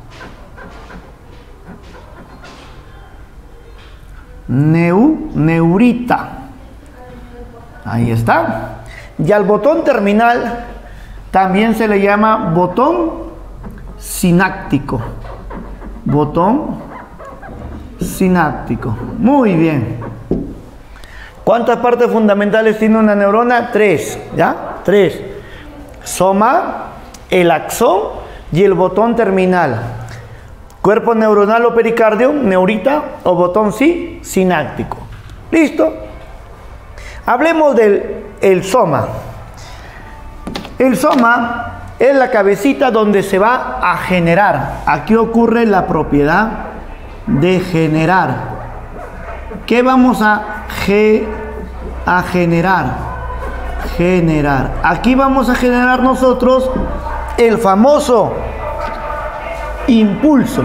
Neurita. Ahí está. Y al botón terminal también se le llama botón sináptico. Botón sináptico. Muy bien. ¿Cuántas partes fundamentales tiene una neurona? 3, ¿ya? 3. Soma, el axón y el botón terminal. Cuerpo neuronal o pericardio, neurita o botón sináptico. ¿Listo? Hablemos del soma. El soma es la cabecita donde se va a generar. Aquí ocurre la propiedad de generar. ¿Qué vamos a generar? Generar. Aquí vamos a generar nosotros el famoso impulso.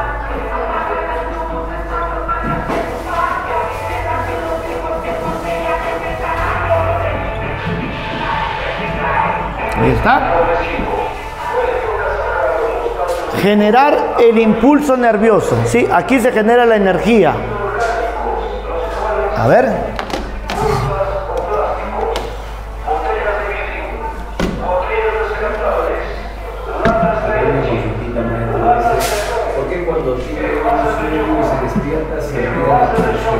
Ahí está. Generar el impulso nervioso. ¿Sí? Aquí se genera la energía. A ver. ¿Por qué cuando tiene un sueño y se despierta se olvida la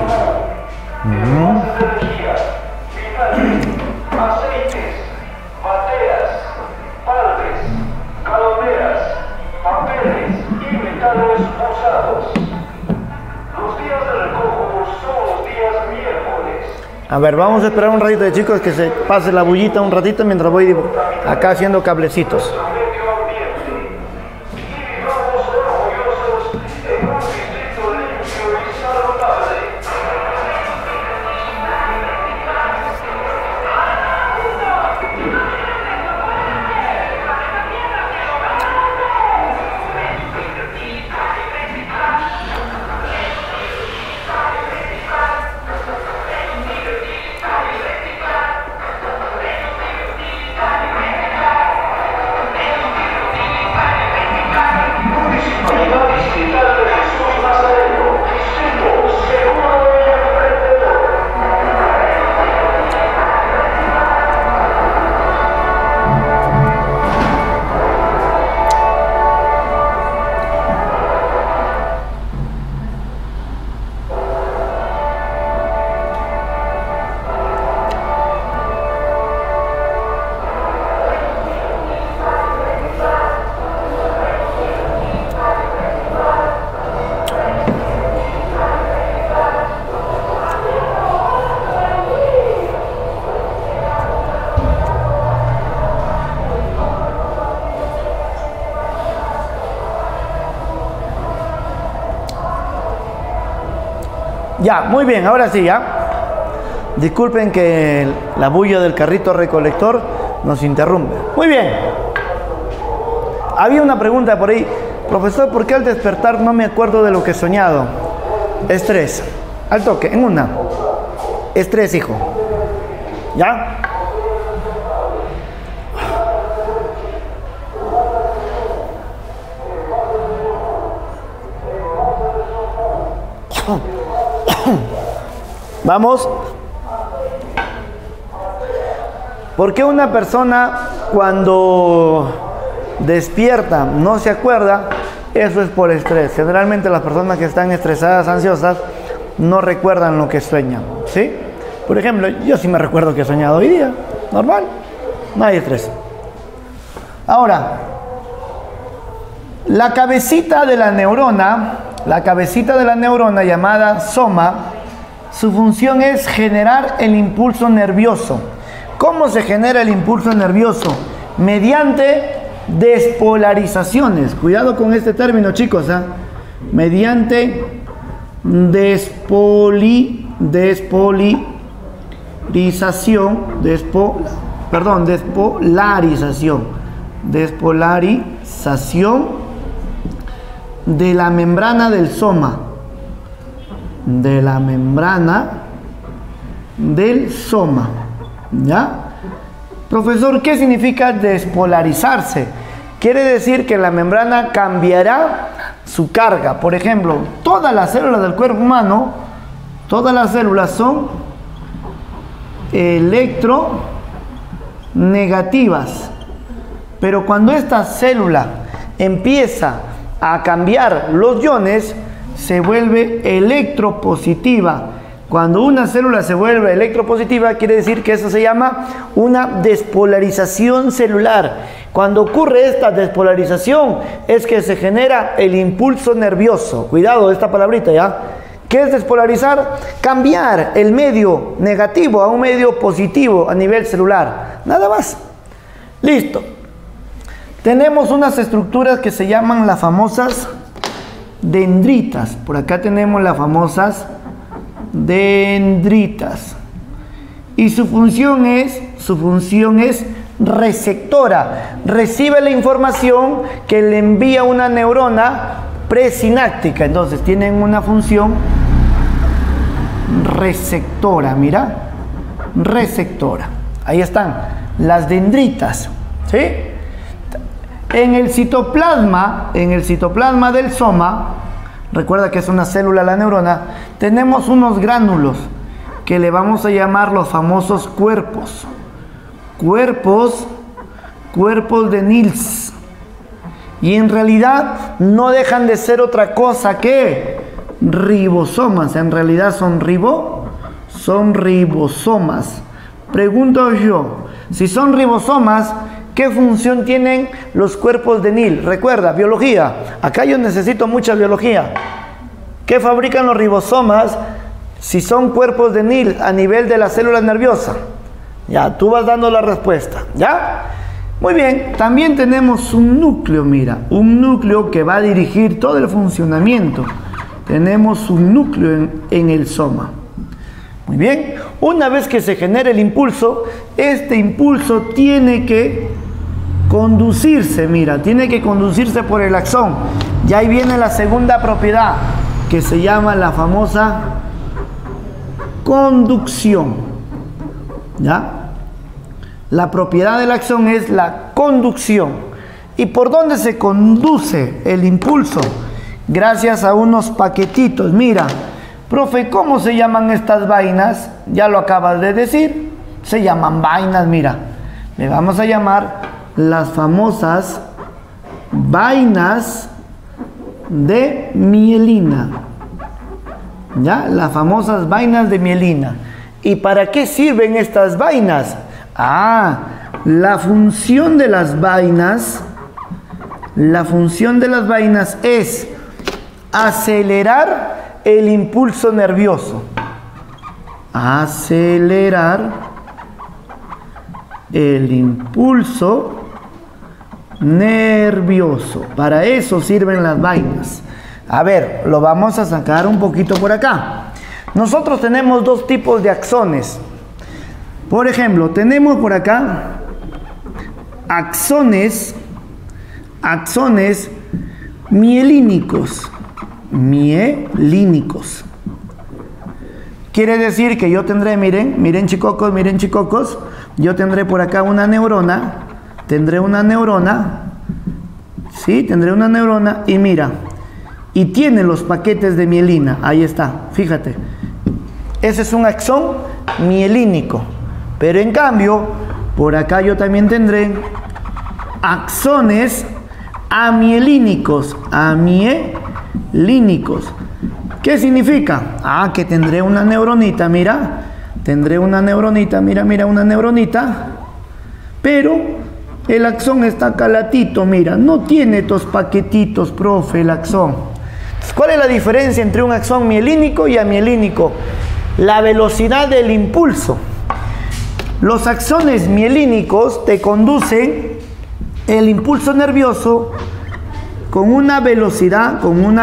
aceites, materas, palmes, calomeras, papeles y metales usados? Los días de recojo son los días miércoles. A ver, vamos a esperar un ratito, chicos, que se pase la bullita un ratito mientras voy acá haciendo cablecitos. Ya, muy bien, ahora sí, ya. Disculpen que la bulla del carrito recolector nos interrumpe. Muy bien. Había una pregunta por ahí. Profesor, ¿por qué al despertar no me acuerdo de lo que he soñado? Estrés. Al toque, en una. Estrés, hijo. ¿Ya? Vamos. ¿Por qué una persona cuando despierta no se acuerda? Eso es por estrés. Generalmente las personas que están estresadas, ansiosas, no recuerdan lo que sueñan, ¿sí? Por ejemplo, yo sí me recuerdo que he soñado hoy día. Normal. No hay estrés. Ahora, la cabecita de la neurona llamada soma, su función es generar el impulso nervioso. ¿Cómo se genera el impulso nervioso? Mediante despolarizaciones. Cuidado con este término, chicos, ¿eh? Mediante despolarización de la membrana del soma. De la membrana del soma. ¿Ya? Profesor, ¿qué significa despolarizarse? Quiere decir que la membrana cambiará su carga. Por ejemplo, todas las células del cuerpo humano, todas las células son electronegativas. Pero cuando esta célula empieza a cambiar los iones, se vuelve electropositiva. Cuando una célula se vuelve electropositiva, quiere decir que eso se llama una despolarización celular. Cuando ocurre esta despolarización, es que se genera el impulso nervioso. Cuidado esta palabrita, ¿ya? ¿Qué es despolarizar? Cambiar el medio negativo a un medio positivo a nivel celular. Nada más. Listo. Tenemos unas estructuras que se llaman las famosas dendritas. Por acá tenemos las famosas dendritas. Y su función es receptora. Recibe la información que le envía una neurona presináptica. Entonces tienen una función receptora. Mira, receptora. Ahí están las dendritas, ¿sí? En el citoplasma del soma, recuerda que es una célula la neurona, tenemos unos gránulos que le vamos a llamar los famosos cuerpos. Cuerpos de Nils. Y en realidad no dejan de ser otra cosa que ribosomas. En realidad son ribosomas. Pregunto yo, si son ribosomas, ¿qué función tienen los cuerpos de Nil? Recuerda, biología. Acá yo necesito mucha biología. ¿Qué fabrican los ribosomas si son cuerpos de Nil a nivel de la célula nerviosa? Ya, tú vas dando la respuesta, ¿ya? Muy bien, también tenemos un núcleo, mira, un núcleo que va a dirigir todo el funcionamiento. Tenemos un núcleo en el soma. Muy bien, una vez que se genera el impulso, este impulso tiene que conducirse, mira, tiene que conducirse por el axón. Y ahí viene la segunda propiedad, que se llama la famosa conducción. ¿Ya? La propiedad del axón es la conducción. ¿Y por dónde se conduce el impulso? Gracias a unos paquetitos. Mira, profe, ¿cómo se llaman estas vainas? Ya lo acabas de decir. Se llaman vainas, mira. Le vamos a llamar las famosas vainas de mielina. ¿Ya? Las famosas vainas de mielina. ¿Y para qué sirven estas vainas? La función de las vainas es acelerar el impulso nervioso. Acelerar el impulso nervioso. Para eso sirven las vainas. A ver, lo vamos a sacar un poquito por acá. Nosotros tenemos dos tipos de axones. Por ejemplo, tenemos por acá axones mielínicos. Mielínicos. Quiere decir que yo tendré, miren chicocos, yo tendré por acá una neurona, ¿sí? Tendré una neurona y mira, y tiene los paquetes de mielina, ahí está, fíjate. Ese es un axón mielínico, pero en cambio, por acá yo también tendré axones amielínicos. ¿Qué significa? Que tendré una neuronita, mira, una neuronita, pero el axón está calatito, mira, no tiene estos paquetitos, profe, el axón. ¿Cuál es la diferencia entre un axón mielínico y amielínico? La velocidad del impulso. Los axones mielínicos te conducen el impulso nervioso con una velocidad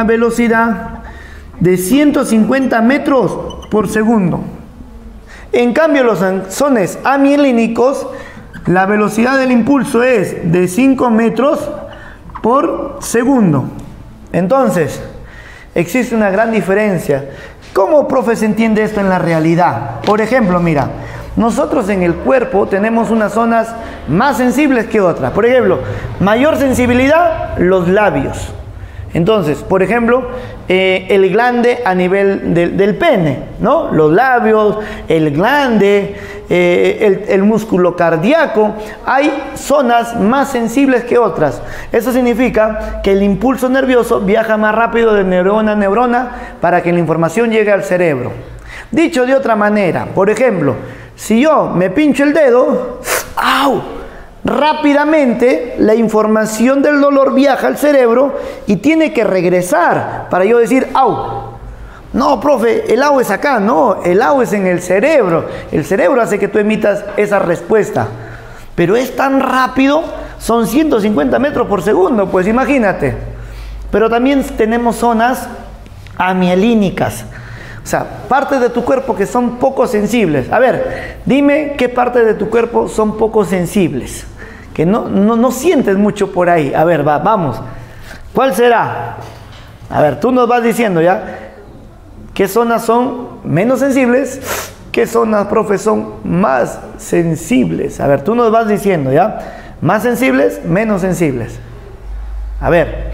de 150 metros por segundo. En cambio, los axones amielínicos, la velocidad del impulso es de 5 metros por segundo. Entonces, existe una gran diferencia. ¿Cómo, profe, se entiende esto en la realidad? Por ejemplo, mira, nosotros en el cuerpo tenemos unas zonas más sensibles que otras. Por ejemplo, mayor sensibilidad, los labios. Entonces, por ejemplo, el glande a nivel del pene, ¿no? Los labios, el glande, el músculo cardíaco. Hay zonas más sensibles que otras. Eso significa que el impulso nervioso viaja más rápido de neurona a neurona para que la información llegue al cerebro. Dicho de otra manera, por ejemplo, si yo me pincho el dedo, ¡au!, rápidamente la información del dolor viaja al cerebro y tiene que regresar para yo decir ¡au! No, profe, el au es acá. No, el au es en el cerebro. El cerebro hace que tú emitas esa respuesta. Pero es tan rápido, son 150 metros por segundo, pues imagínate. Pero también tenemos zonas amielínicas. O sea, partes de tu cuerpo que son poco sensibles. A ver, dime qué partes de tu cuerpo son poco sensibles. Que no sientes mucho por ahí. A ver, vamos. ¿Cuál será? A ver, tú nos vas diciendo ya. ¿Qué zonas son menos sensibles? ¿Qué zonas, profe, son más sensibles? A ver, tú nos vas diciendo ya. Más sensibles, menos sensibles. A ver.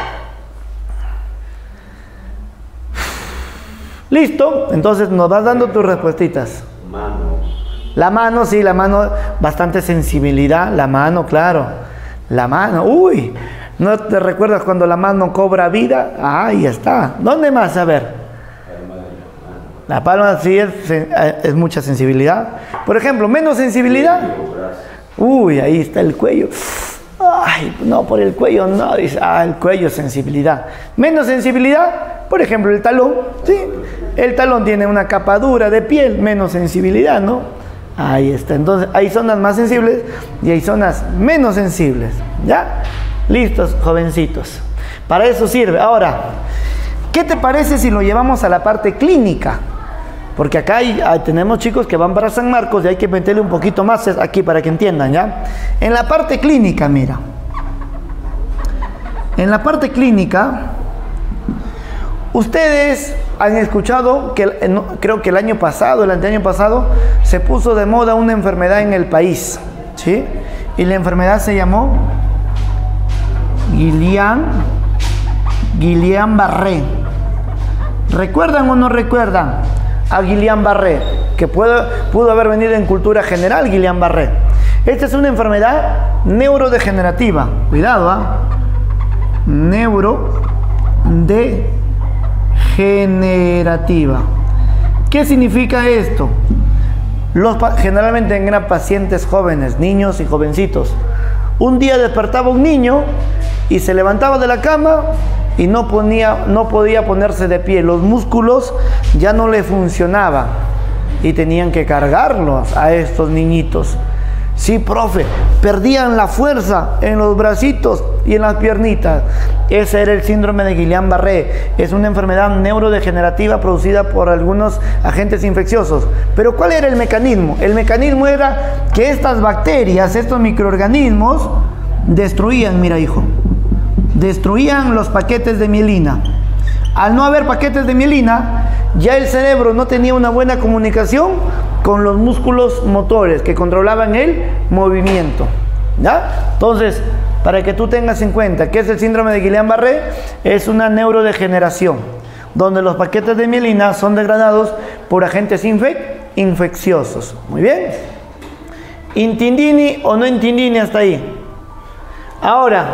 Listo, entonces nos vas dando tus respuestitas. La mano, sí, la mano, bastante sensibilidad. La mano, claro. La mano, uy, ¿no te recuerdas cuando la mano cobra vida? Ahí está. ¿Dónde más? A ver. La palma sí es mucha sensibilidad. Por ejemplo, menos sensibilidad. Uy, ahí está el cuello. Ay, no, por el cuello no. Dice, el cuello es sensibilidad. Menos sensibilidad, por ejemplo, el talón. Sí, el talón tiene una capa dura de piel, menos sensibilidad, ¿no? Ahí está. Entonces, hay zonas más sensibles y hay zonas menos sensibles. ¿Ya? Listos, jovencitos. Para eso sirve. Ahora, ¿qué te parece si lo llevamos a la parte clínica? Porque acá tenemos chicos que van para San Marcos y hay que meterle un poquito más aquí para que entiendan, ¿ya? En la parte clínica, mira. En la parte clínica, ustedes han escuchado que creo que el año pasado, el anteaño pasado, se puso de moda una enfermedad en el país, ¿sí? Y la enfermedad se llamó Guillain-Barré. ¿Recuerdan o no recuerdan a Guillain-Barré? Que pudo haber venido en cultura general, Guillain-Barré. Esta es una enfermedad neurodegenerativa. Cuidado, neurodegenerativa. ¿Qué significa esto? Generalmente eran pacientes jóvenes, niños y jovencitos. Un día despertaba un niño y se levantaba de la cama y no podía ponerse de pie. Los músculos ya no le funcionaban y tenían que cargarlos a estos niñitos. Sí, profe, perdían la fuerza en los bracitos y en las piernitas. Ese era el síndrome de Guillain-Barré. Es una enfermedad neurodegenerativa producida por algunos agentes infecciosos. Pero ¿cuál era el mecanismo? El mecanismo era que estas bacterias, estos microorganismos, destruían, mira hijo, destruían los paquetes de mielina. Al no haber paquetes de mielina, ya el cerebro no tenía una buena comunicación con los músculos motores que controlaban el movimiento. ¿Ya? Entonces, para que tú tengas en cuenta que es el síndrome de Guillain-Barré, es una neurodegeneración, donde los paquetes de mielina son degradados por agentes infecciosos. Muy bien. ¿Intindini o no intindini hasta ahí? Ahora,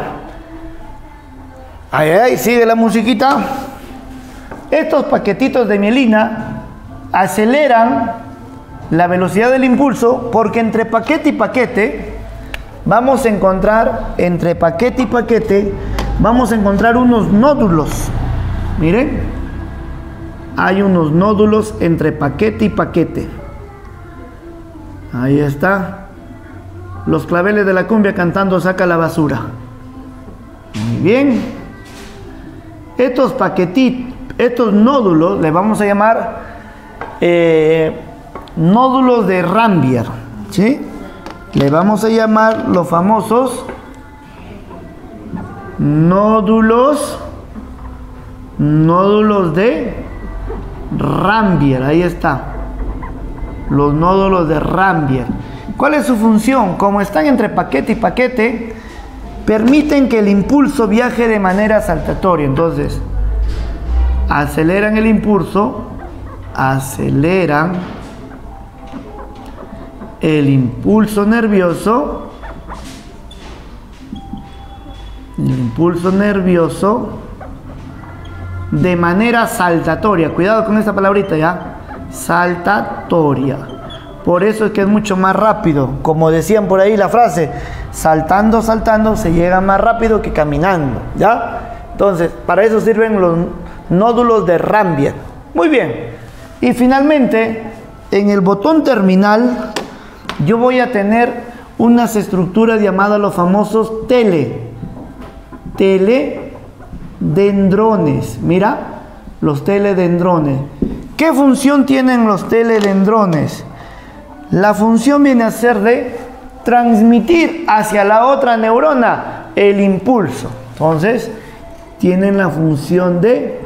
ahí sigue la musiquita. Estos paquetitos de mielina aceleran la velocidad del impulso porque entre paquete y paquete vamos a encontrar, vamos a encontrar unos nódulos. Miren, hay unos nódulos entre paquete y paquete. Ahí está. Los claveles de la cumbia cantando saca la basura. Muy bien. Estos paquetitos, estos nódulos, le vamos a llamar nódulos de Rambier, ¿sí? Le vamos a llamar los famosos nódulos de Rambier. Ahí está, los nódulos de Rambier. ¿Cuál es su función? Como están entre paquete y paquete, permiten que el impulso viaje de manera saltatoria. Entonces, aceleran el impulso, aceleran el impulso nervioso, de manera saltatoria. Cuidado con esta palabrita, ya, saltatoria. Por eso es que es mucho más rápido. Como decían por ahí la frase, saltando, saltando, se llega más rápido que caminando, ¿ya? Entonces, para eso sirven los nódulos de Rambier. Muy bien. Y finalmente, en el botón terminal, yo voy a tener unas estructuras llamadas los famosos teledendrones. Mira, los teledendrones. ¿Qué función tienen los teledendrones? La función viene a ser de transmitir hacia la otra neurona el impulso. Entonces, tienen la función de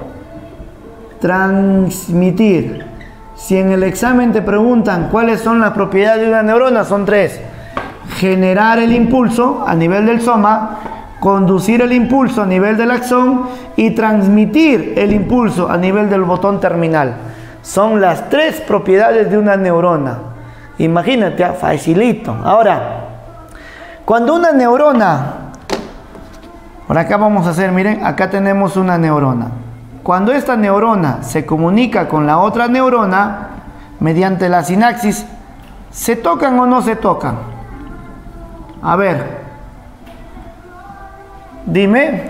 transmitir. Si en el examen te preguntan cuáles son las propiedades de una neurona, son tres: generar el impulso a nivel del soma, conducir el impulso a nivel del axón y transmitir el impulso a nivel del botón terminal. Son las tres propiedades de una neurona. Imagínate, facilito. Ahora, cuando una neurona, por acá vamos a hacer, miren, acá tenemos una neurona. Cuando esta neurona se comunica con la otra neurona mediante la sinapsis, ¿se tocan o no se tocan? A ver, dime.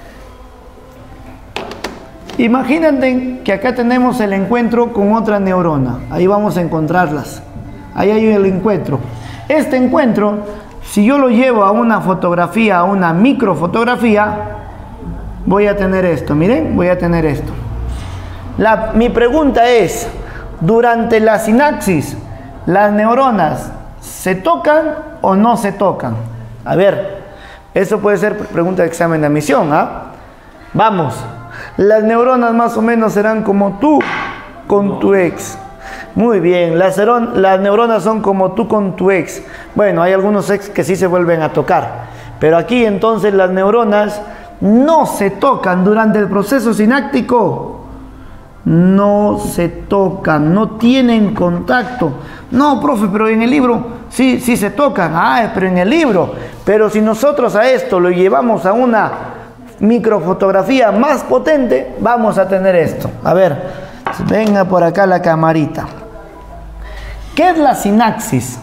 Imagínate que acá tenemos el encuentro con otra neurona. Ahí vamos a encontrarlas. Ahí hay el encuentro. Este encuentro, si yo lo llevo a una fotografía, a una microfotografía, voy a tener esto. Miren, voy a tener esto. Mi pregunta es, durante la sinapsis, ¿las neuronas se tocan o no se tocan? A ver, eso puede ser pregunta de examen de admisión, ¿ah? Vamos, las neuronas más o menos serán como tú con tu ex. Muy bien, las neuronas son como tú con tu ex. Bueno, hay algunos ex que sí se vuelven a tocar, pero aquí entonces las neuronas no se tocan durante el proceso sináptico. No se tocan, no tienen contacto. No, profe, pero en el libro sí se tocan. Ah, pero en el libro. Pero si nosotros a esto lo llevamos a una microfotografía más potente, vamos a tener esto. A ver, venga por acá la camarita. ¿Qué es la sinapsis?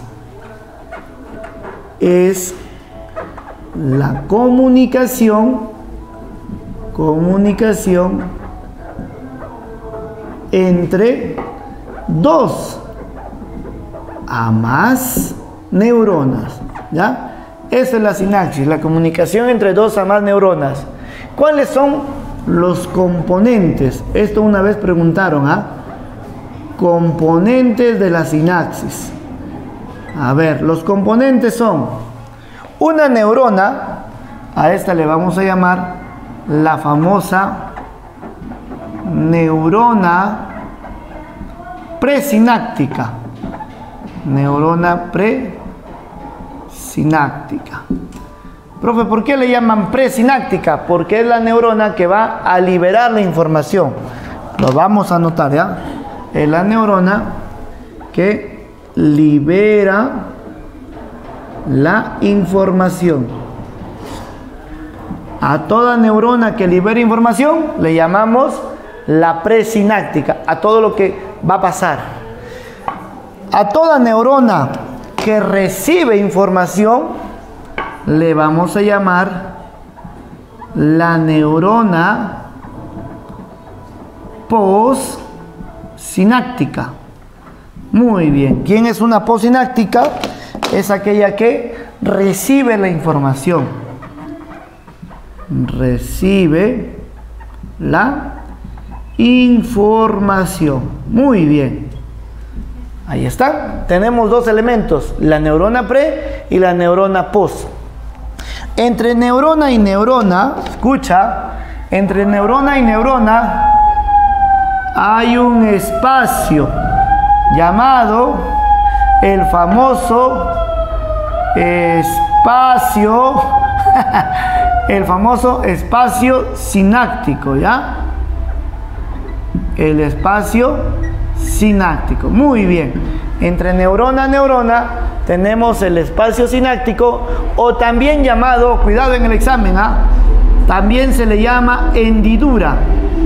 Es la comunicación entre dos a más neuronas, ¿ya? Esa es la sinapsis, la comunicación entre dos a más neuronas. ¿Cuáles son los componentes? Esto una vez preguntaron, ¿ah? Componentes de la sinapsis. A ver, los componentes son una neurona, a esta le vamos a llamar la famosa neurona presináptica. Neurona presináptica. Profe, ¿por qué le llaman presináptica? Porque es la neurona que va a liberar la información. Lo vamos a anotar, ¿ya? Es la neurona que libera la información. A toda neurona que libera información le llamamos la presináptica, a todo lo que va a pasar. A toda neurona que recibe información le vamos a llamar la neurona postsináptica. Muy bien. ¿Quién es una postsináptica? Es aquella que recibe la información. Recibe la información. Muy bien. Ahí está. Tenemos dos elementos, la neurona pre y la neurona post. Entre neurona y neurona, escucha, entre neurona y neurona hay un espacio llamado el famoso espacio sináptico, ¿ya? El espacio sináptico. Muy bien. Entre neurona a neurona tenemos el espacio sináptico, o también llamado, cuidado en el examen, ¿ah? También se le llama hendidura.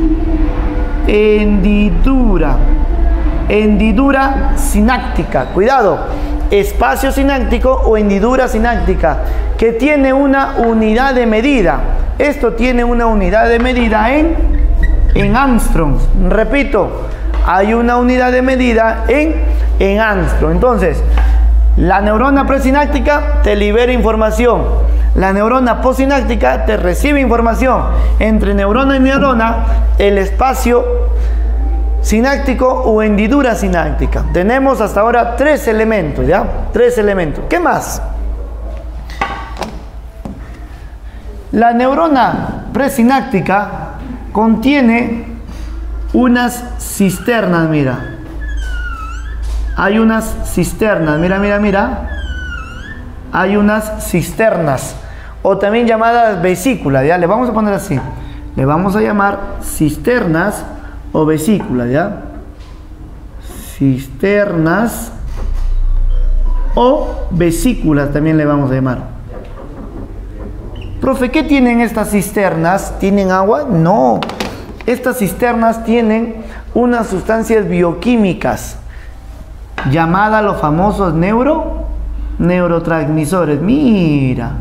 Hendidura sináptica. Cuidado. Espacio sináptico o hendidura sináptica, que tiene una unidad de medida. Esto tiene una unidad de medida en angstroms. Repito, hay una unidad de medida en angstrom. Entonces, la neurona presináptica te libera información. La neurona postsináptica te recibe información. Entre neurona y neurona, el espacio sináptico o hendidura sináptica. Tenemos hasta ahora 3 elementos, ¿ya? 3 elementos. ¿Qué más? La neurona presináptica contiene unas cisternas, mira. Hay unas cisternas, mira. Hay unas cisternas, o también llamadas vesículas, ¿ya? Le vamos a poner así. Le vamos a llamar cisternas o vesículas, ¿ya? Cisternas o vesículas también le vamos a llamar. Profe, ¿qué tienen estas cisternas? ¿Tienen agua? No. Estas cisternas tienen unas sustancias bioquímicas llamadas los famosos neurotransmisores. Mira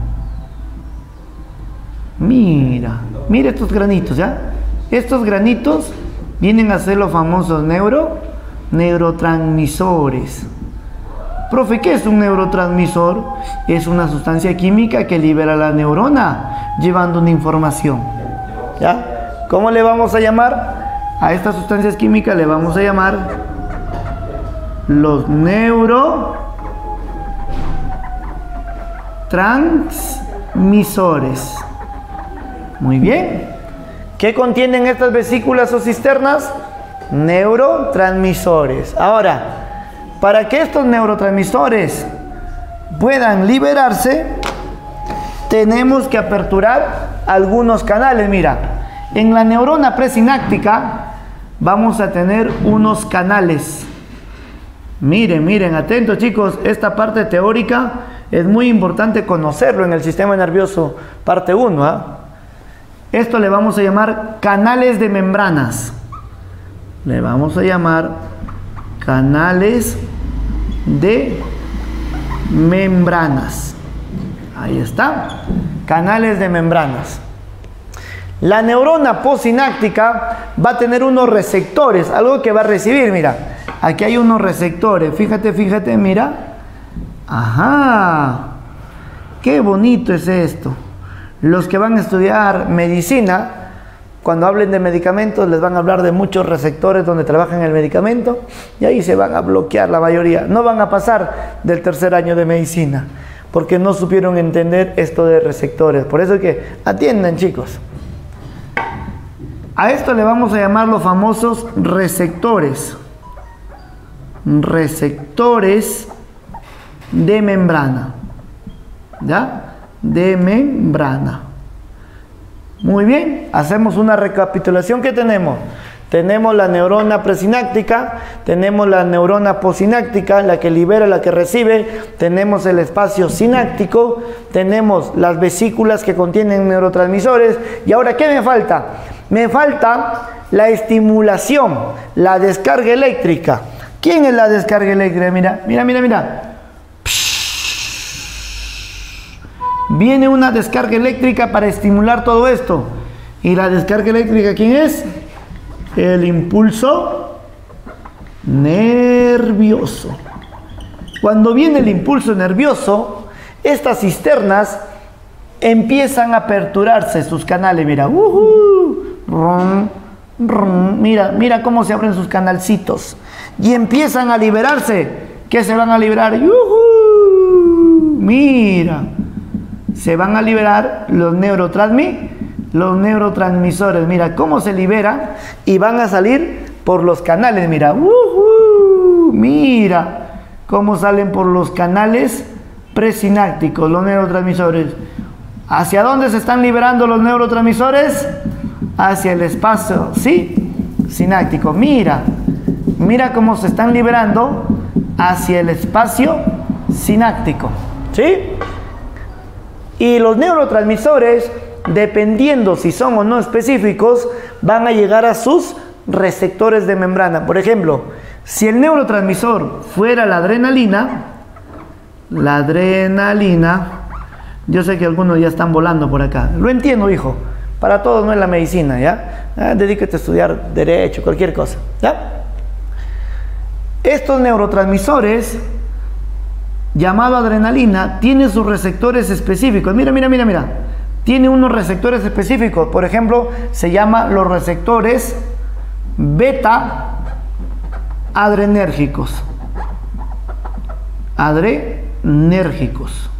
estos granitos, ¿ya? Estos granitos vienen a ser los famosos neurotransmisores. Profe, ¿qué es un neurotransmisor? Es una sustancia química que libera la neurona llevando una información, ¿ya? ¿Cómo le vamos a llamar? A estas sustancias químicas le vamos a llamar los neurotransmisores. Muy bien. ¿Qué contienen estas vesículas o cisternas? Neurotransmisores. Ahora, para que estos neurotransmisores puedan liberarse, tenemos que aperturar algunos canales. Mira, en la neurona presináptica vamos a tener unos canales. Miren, atentos chicos, esta parte teórica es muy importante conocerlo en el sistema nervioso, parte 1, ¿ah? Esto le vamos a llamar canales de membranas. Le vamos a llamar canales de membranas. Ahí está, canales de membranas. La neurona postsináptica va a tener unos receptores, algo que va a recibir, mira. Aquí hay unos receptores, fíjate, mira. Ajá. Qué bonito es esto. Los que van a estudiar medicina, cuando hablen de medicamentos, les van a hablar de muchos receptores donde trabajan el medicamento y ahí se van a bloquear la mayoría. No van a pasar del tercer año de medicina porque no supieron entender esto de receptores. Por eso es que atiendan, chicos. A esto le vamos a llamar los famosos receptores. Receptores de membrana. ¿Ya? De membrana. Muy bien, hacemos una recapitulación. ¿Qué tenemos? Tenemos la neurona presináptica, tenemos la neurona posináptica, la que libera, la que recibe, tenemos el espacio sináptico, tenemos las vesículas que contienen neurotransmisores. Y ahora, ¿qué me falta? Me falta la estimulación, la descarga eléctrica. ¿Quién es la descarga eléctrica? Mira, mira, mira, mira. Viene una descarga eléctrica para estimular todo esto. ¿Y la descarga eléctrica quién es? El impulso nervioso. Cuando viene el impulso nervioso, estas cisternas empiezan a aperturarse sus canales. Mira, rum, rum, mira, mira cómo se abren sus canalcitos. Y empiezan a liberarse. ¿Qué se van a liberar? Mira, se van a liberar los neurotransmisores. Mira cómo se liberan y van a salir por los canales. Mira, mira cómo salen por los canales presinápticos los neurotransmisores. ¿Hacia dónde se están liberando los neurotransmisores? Hacia el espacio, ¿sí? Sináptico. Mira, mira cómo se están liberando hacia el espacio sináptico, ¿sí? Y los neurotransmisores, dependiendo si son o no específicos, van a llegar a sus receptores de membrana. Por ejemplo, si el neurotransmisor fuera la adrenalina, yo sé que algunos ya están volando por acá. Lo entiendo, hijo. Para todos no es la medicina, ¿ya? Dedícate a estudiar derecho, cualquier cosa, ¿ya? Estos neurotransmisores, llamado adrenalina, tiene sus receptores específicos. Mira, mira, mira, mira. Tiene unos receptores específicos. Por ejemplo, se llaman los receptores beta adrenérgicos. Adrenérgicos.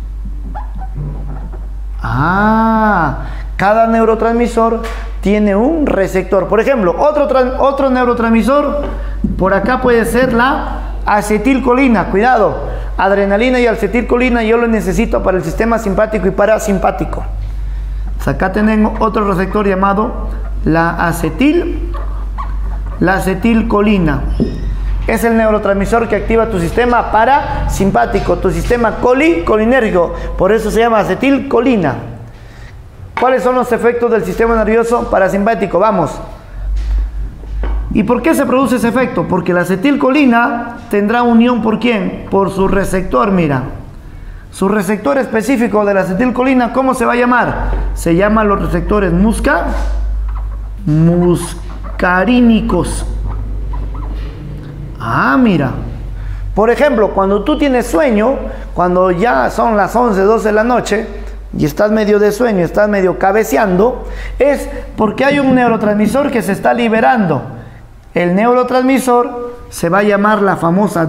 Cada neurotransmisor tiene un receptor. Por ejemplo, otro neurotransmisor, por acá puede ser la acetilcolina. Cuidado, adrenalina y acetilcolina yo lo necesito para el sistema simpático y parasimpático. Acá tenemos otro receptor llamado la acetilcolina. Es el neurotransmisor que activa tu sistema parasimpático, tu sistema colinérgico. Por eso se llama acetilcolina. ¿Cuáles son los efectos del sistema nervioso parasimpático? Vamos. ¿Y por qué se produce ese efecto? Porque la acetilcolina tendrá unión ¿por quién? Por su receptor, mira. Su receptor específico de la acetilcolina, ¿cómo se va a llamar? Se llaman los receptores muscarínicos. Mira. Por ejemplo, cuando tú tienes sueño, cuando ya son las 11, 12 de la noche y estás medio de sueño, estás medio cabeceando, es porque hay un neurotransmisor que se está liberando. El neurotransmisor se va a llamar la famosa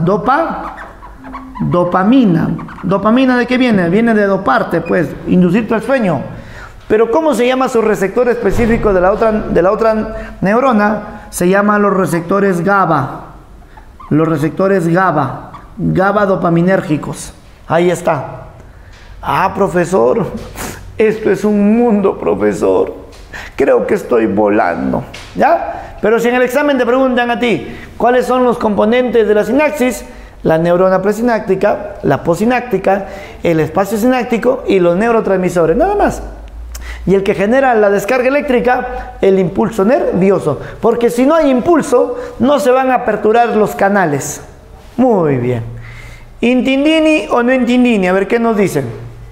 dopamina. ¿Dopamina de qué viene? Viene de doparte, pues, inducirte al sueño. Pero ¿cómo se llama su receptor específico de la otra neurona? Se llaman los receptores GABA. Los receptores GABA dopaminérgicos. Ahí está. Profesor, esto es un mundo, profesor. Creo que estoy volando, ¿ya? Pero si en el examen te preguntan a ti, ¿cuáles son los componentes de la sinapsis? La neurona presináptica, la posináptica, el espacio sináptico y los neurotransmisores, nada más. Y el que genera la descarga eléctrica, el impulso nervioso. Porque si no hay impulso, no se van a aperturar los canales. Muy bien. ¿Intindini o no intindini? A ver, ¿qué nos dicen?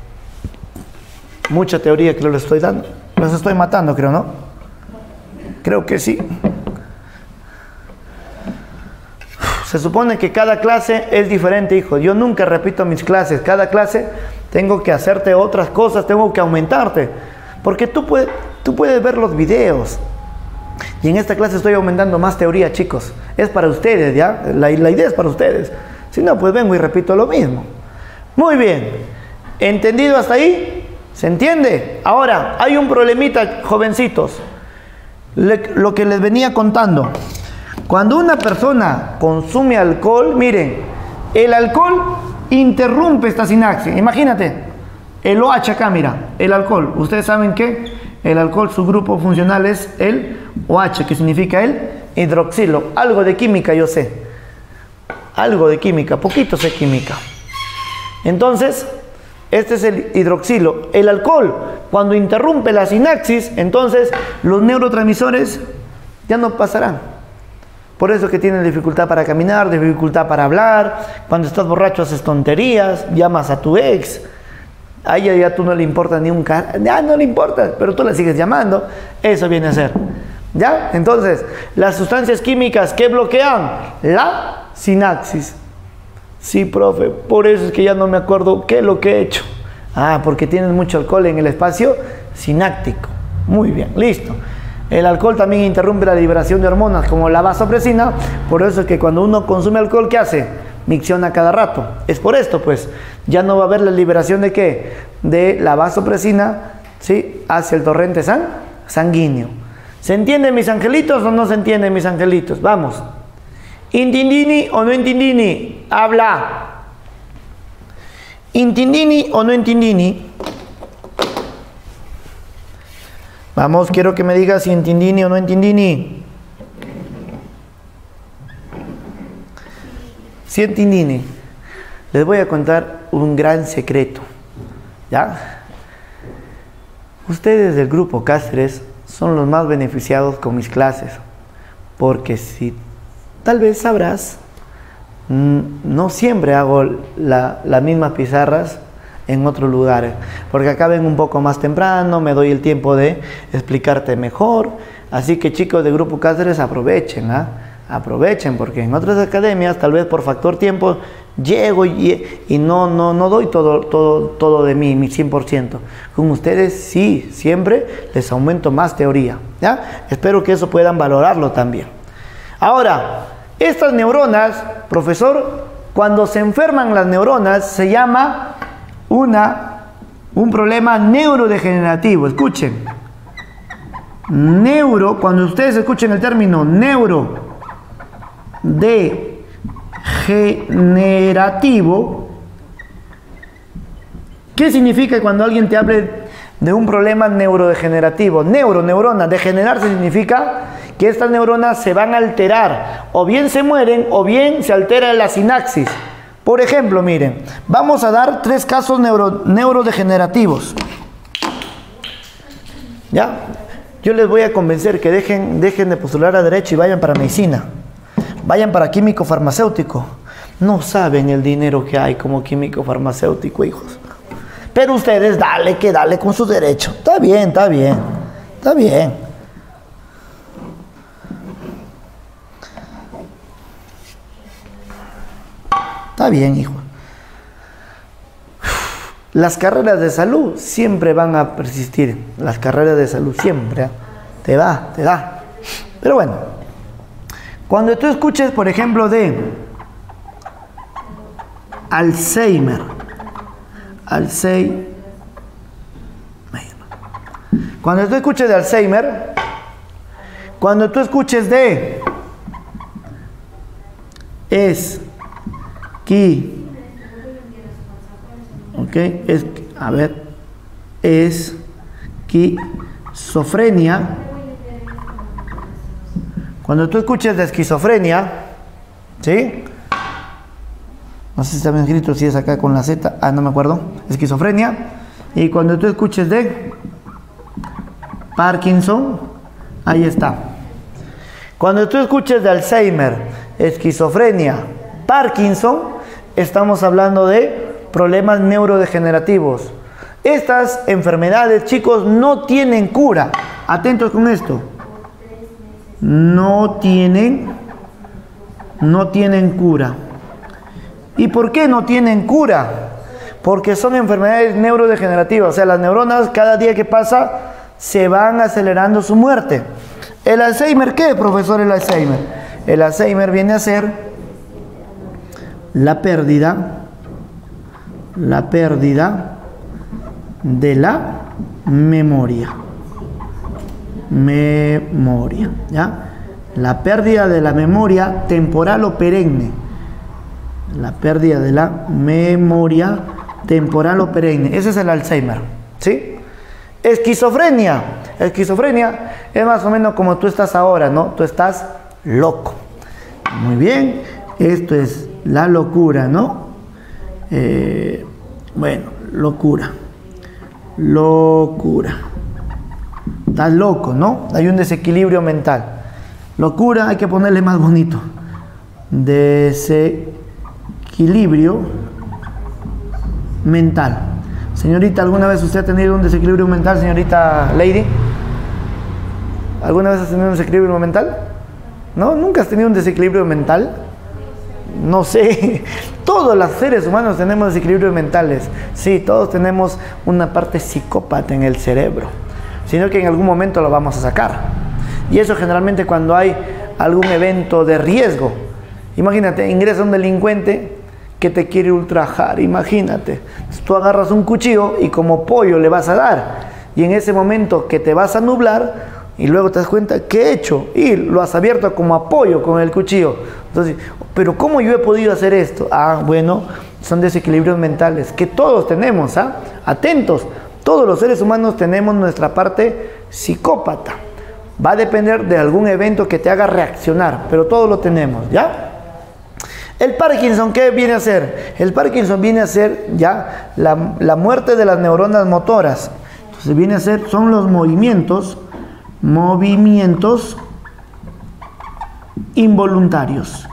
Mucha teoría que les estoy dando. Los estoy matando, creo, ¿no? Creo que sí. Se supone que cada clase es diferente, hijo. Yo nunca repito mis clases. Cada clase tengo que hacerte otras cosas, tengo que aumentarte. Porque tú puedes ver los videos. Y en esta clase estoy aumentando más teoría, chicos. Es para ustedes, ¿ya? La idea es para ustedes. Si no, pues vengo y repito lo mismo. Muy bien. ¿Entendido hasta ahí? ¿Se entiende? Ahora, hay un problemita, jovencitos. Lo que les venía contando. Cuando una persona consume alcohol, miren, el alcohol interrumpe esta sinapsis. Imagínate, el OH acá, mira, el alcohol. Ustedes saben que el alcohol, su grupo funcional es el OH, que significa el hidroxilo. Algo de química yo sé. Algo de química, poquito sé química. Entonces, este es el hidroxilo. El alcohol, cuando interrumpe la sinapsis, entonces los neurotransmisores ya no pasarán. Por eso que tienes dificultad para caminar, dificultad para hablar. Cuando estás borracho haces tonterías, llamas a tu ex. A ella ya tú no le importa ni un ya no le importa, pero tú la sigues llamando. Eso viene a ser. ¿Ya? Entonces, las sustancias químicas que bloquean la sinapsis. Sí, profe, por eso es que ya no me acuerdo qué es lo que he hecho. Ah, porque tienes mucho alcohol en el espacio sináptico. Muy bien, listo. El alcohol también interrumpe la liberación de hormonas como la vasopresina. Por eso es que cuando uno consume alcohol, ¿qué hace? Micciona cada rato. Es por esto, pues, ya no va a haber la liberación de ¿qué? De la vasopresina, ¿sí? Hacia el torrente sanguíneo. ¿Se entiende, mis angelitos, o no se entiende, mis angelitos? Vamos. ¿Intindini o no intindini? Habla. ¿Intindini o no intindini? Vamos, quiero que me digas si intindini o no intindini. Si intindini. Les voy a contar un gran secreto. ¿Ya? Ustedes del grupo Cáceres son los más beneficiados con mis clases. Porque si tal vez sabrás, no siempre hago las mismas pizarras en otros lugares, porque acá ven un poco más temprano, me doy el tiempo de explicarte mejor. Así que chicos de Grupo Cáceres, aprovechen, aprovechen, porque en otras academias, tal vez por factor tiempo, llego y no doy todo de mí, mi 100%. Con ustedes sí, siempre les aumento más teoría, ¿ya? Espero que eso puedan valorarlo también. Ahora, estas neuronas, profesor, cuando se enferman las neuronas, se llama un problema neurodegenerativo. Escuchen. Cuando ustedes escuchen el término neurodegenerativo, ¿qué significa cuando alguien te hable de un problema neurodegenerativo? Neurona, degenerarse significa que estas neuronas se van a alterar, o bien se mueren, o bien se altera la sinapsis. Por ejemplo, miren, vamos a dar 3 casos neurodegenerativos. ¿Ya? Yo les voy a convencer que dejen de postular a derecho y vayan para medicina. Vayan para químico farmacéutico. No saben el dinero que hay como químico farmacéutico, hijos. Pero ustedes dale con su derecho. Está bien. Está bien, hijo. Las carreras de salud siempre van a persistir. Las carreras de salud siempre. Te da. Pero bueno, cuando tú escuches, por ejemplo, de Alzheimer. Cuando tú escuches de Alzheimer, cuando tú escuches de esquizofrenia. Cuando tú escuches de esquizofrenia, ¿sí? No sé si está bien escrito, si es acá con la Z, no me acuerdo. Esquizofrenia. Y cuando tú escuches de Parkinson, ahí está. Cuando tú escuches de Alzheimer, esquizofrenia, Parkinson, estamos hablando de problemas neurodegenerativos. Estas enfermedades, chicos, no tienen cura. Atentos con esto. No tienen no tienen cura. ¿Y por qué no tienen cura? Porque son enfermedades neurodegenerativas, o sea, las neuronas cada día que pasa se van acelerando su muerte. ¿El Alzheimer qué, profesor, el Alzheimer? El Alzheimer viene a ser la pérdida de la memoria. ¿Ya? La pérdida de la memoria temporal o perenne. La pérdida de la memoria temporal o perenne. Ese es el Alzheimer, ¿sí? Esquizofrenia. Esquizofrenia es más o menos como tú estás ahora, ¿no? Tú estás loco. Muy bien, esto es la locura, ¿no? Bueno, locura. Estás loco, ¿no? Hay un desequilibrio mental. Locura hay que ponerle más bonito. Desequilibrio mental. Señorita, ¿alguna vez usted ha tenido un desequilibrio mental, señorita Lady? ¿Alguna vez has tenido un desequilibrio mental? ¿No? ¿Nunca has tenido un desequilibrio mental? No sé. Todos los seres humanos tenemos desequilibrios mentales. Sí, todos tenemos una parte psicópata en el cerebro. Sino que en algún momento lo vamos a sacar. Y eso generalmente cuando hay algún evento de riesgo. Imagínate, ingresa un delincuente que te quiere ultrajar, imagínate. Tú agarras un cuchillo y como pollo le vas a dar. Y en ese momento que te vas a nublar y luego te das cuenta, ¿qué he hecho? Y lo has abierto como apoyo con el cuchillo. Entonces, ¿pero cómo yo he podido hacer esto? Ah, bueno, son desequilibrios mentales que todos tenemos, ¿ah? Atentos, todos los seres humanos tenemos nuestra parte psicópata. Va a depender de algún evento que te haga reaccionar, pero todos lo tenemos, ¿ya? El Parkinson, ¿qué viene a ser? El Parkinson viene a ser ya la muerte de las neuronas motoras. Entonces viene a ser, son los movimientos involuntarios.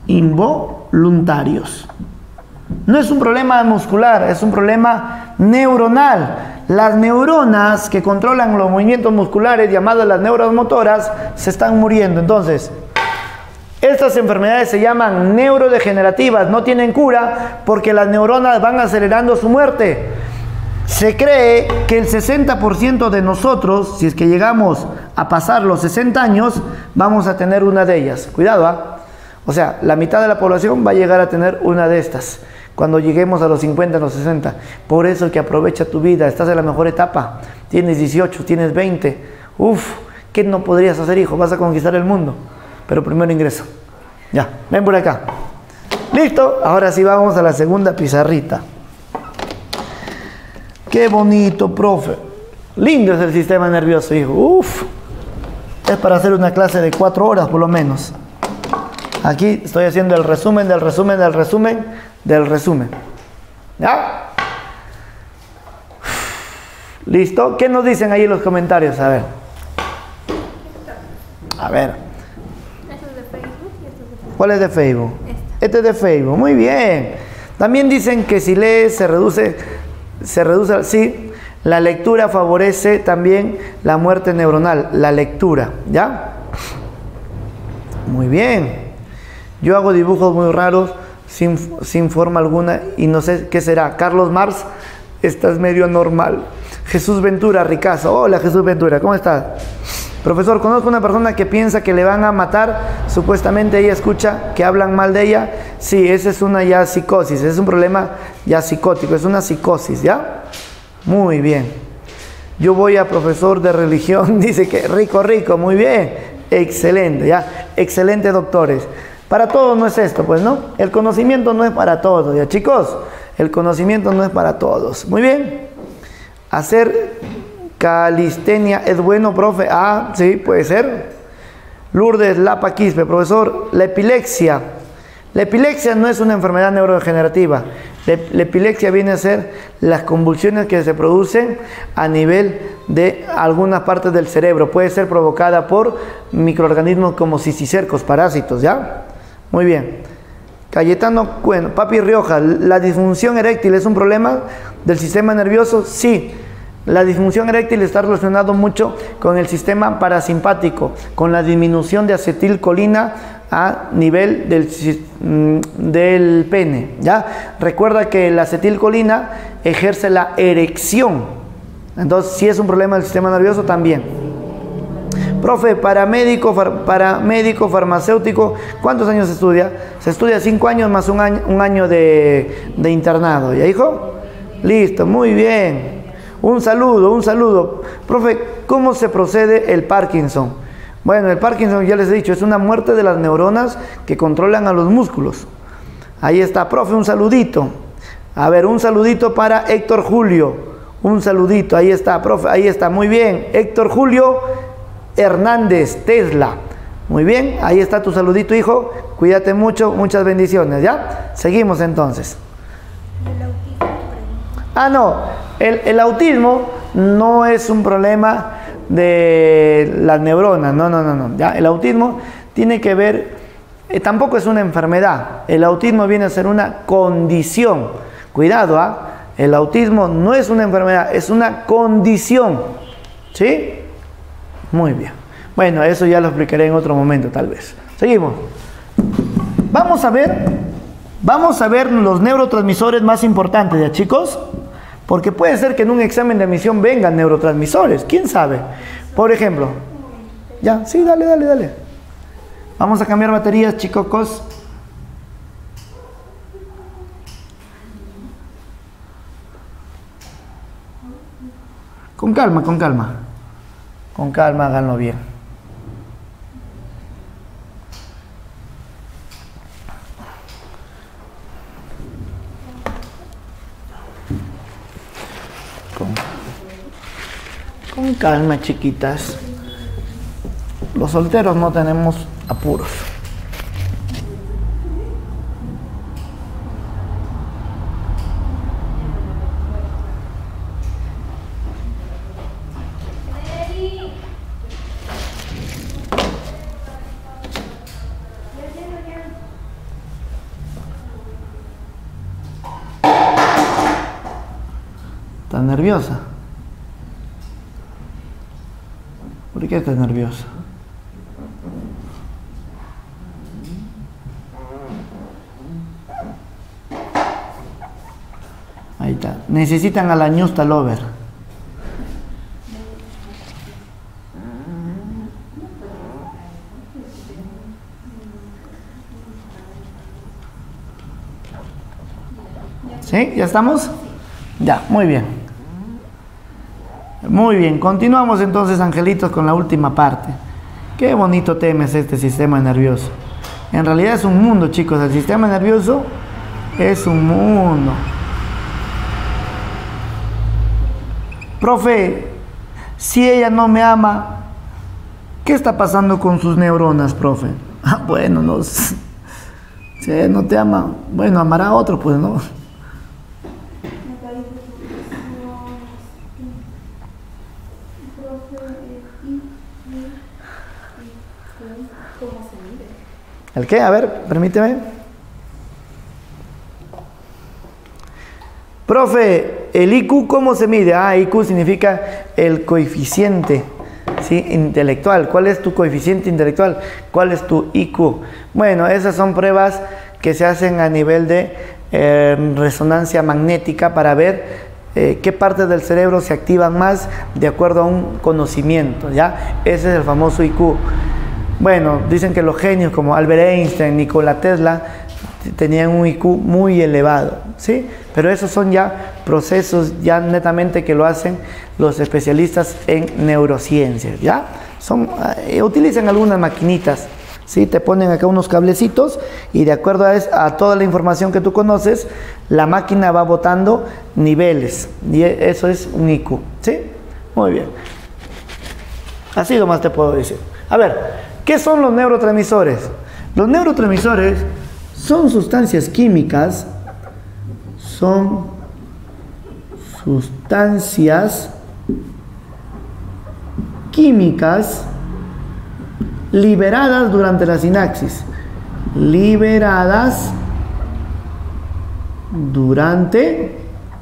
No es un problema muscular, es un problema neuronal. Las neuronas que controlan los movimientos musculares, llamadas las neuronas motoras, se están muriendo. Entonces, estas enfermedades se llaman neurodegenerativas, no tienen cura porque las neuronas van acelerando su muerte. Se cree que el 60% de nosotros, si es que llegamos a pasar los 60 años, vamos a tener una de ellas. Cuidado, ¿ah? O sea, la mitad de la población va a llegar a tener una de estas cuando lleguemos a los 50, a los 60. Por eso que aprovecha tu vida, estás en la mejor etapa. Tienes 18, tienes 20. Uf, ¿qué no podrías hacer, hijo? Vas a conquistar el mundo. Pero primero ingresa. Ya, ven por acá. ¿Listo? Ahora sí vamos a la segunda pizarrita. Qué bonito, profe. Lindo es el sistema nervioso, hijo. Uf. Es para hacer una clase de 4 horas por lo menos. Aquí estoy haciendo el resumen del resumen del resumen del resumen. ¿Ya? ¿Listo? ¿Qué nos dicen ahí en los comentarios? A ver. A ver. ¿Cuál es de Facebook? Este es de Facebook. Muy bien. También dicen que si lees se reduce, sí, la lectura favorece también la muerte neuronal, la lectura, ¿ya? Muy bien. Yo hago dibujos muy raros, sin forma alguna, y no sé qué será. Carlos Marx, estás medio anormal. Jesús Ventura, ricazo. Hola, Jesús Ventura, ¿cómo estás? Profesor, conozco una persona que piensa que le van a matar, supuestamente ella escucha que hablan mal de ella. Sí, esa es una ya psicosis, es un problema ya psicótico, es una psicosis, ¿ya? Muy bien. Yo voy a profesor de religión, dice que rico, muy bien, excelente, ¿ya? Excelente, doctores. Para todos no es esto, pues, ¿no? El conocimiento no es para todos, ¿ya, chicos? El conocimiento no es para todos. Muy bien. Hacer calistenia es bueno, profe. Ah, sí, puede ser. Lourdes Lapa Quispe, profesor. La epilepsia. La epilepsia no es una enfermedad neurodegenerativa. La epilepsia viene a ser las convulsiones que se producen a nivel de algunas partes del cerebro. Puede ser provocada por microorganismos como cisticercos, parásitos, ¿ya? Muy bien. Cayetano, bueno, Papi Rioja, ¿la disfunción eréctil es un problema del sistema nervioso? Sí. La disfunción eréctil está relacionado mucho con el sistema parasimpático, con la disminución de acetilcolina a nivel del pene, ¿ya? Recuerda que la acetilcolina ejerce la erección, entonces si es un problema del sistema nervioso también. Profe, paramédico farmacéutico, ¿cuántos años se estudia? Se estudia 5 años más un año de internado, ¿ya hijo? Listo, muy bien. Un saludo. Profe, ¿cómo se procede el Parkinson? Bueno, el Parkinson, ya les he dicho, es una muerte de las neuronas que controlan a los músculos. Ahí está, profe, un saludito. A ver, un saludito para Héctor Julio. Un saludito, ahí está, profe, ahí está, muy bien. Héctor Julio Hernández, Tesla. Muy bien, ahí está tu saludito, hijo. Cuídate mucho, muchas bendiciones, ¿ya? Seguimos entonces. No, el autismo no es un problema de las neuronas, no, ¿ya? El autismo tiene que ver, tampoco es una enfermedad, el autismo viene a ser una condición, cuidado, el autismo no es una enfermedad, es una condición, ¿sí? Muy bien, bueno, eso ya lo explicaré en otro momento tal vez. Seguimos, vamos a ver los neurotransmisores más importantes, ¿ya chicos? Porque puede ser que en un examen de admisión vengan neurotransmisores, quién sabe. Por ejemplo, ya, sí, dale. Vamos a cambiar baterías, chicos. Con calma. Con calma, háganlo bien. Con calma, chiquitas. Los solteros no tenemos apuros. ¿Estás nerviosa? ¿Por qué estás nerviosa? Ahí está. Necesitan a la Ñusta Lover. ¿Sí? ¿Ya estamos? Ya, muy bien. Muy bien, continuamos entonces, angelitos, con la última parte. Qué bonito tema es este sistema nervioso. En realidad es un mundo, chicos. El sistema nervioso es un mundo. Profe, si ella no me ama, ¿qué está pasando con sus neuronas, profe? Bueno, no, si ella no te ama, bueno, amará a otro, pues, ¿no? ¿El qué? A ver, permíteme. Profe, ¿el IQ cómo se mide? IQ significa el coeficiente, ¿sí?, intelectual. ¿Cuál es tu coeficiente intelectual? ¿Cuál es tu IQ? Bueno, esas son pruebas que se hacen a nivel de resonancia magnética para ver qué partes del cerebro se activan más de acuerdo a un conocimiento, ¿ya? Ese es el famoso IQ. Bueno, dicen que los genios como Albert Einstein, Nikola Tesla, tenían un IQ muy elevado, ¿sí? Pero esos son ya procesos ya netamente que lo hacen los especialistas en neurociencias, ¿ya? Utilizan algunas maquinitas, ¿sí? Te ponen acá unos cablecitos y de acuerdo a toda la información que tú conoces, la máquina va botando niveles y eso es un IQ, ¿sí? Muy bien. Así nomás te puedo decir. A ver, ¿qué son los neurotransmisores? Los neurotransmisores son sustancias químicas, liberadas durante la sinapsis. Liberadas durante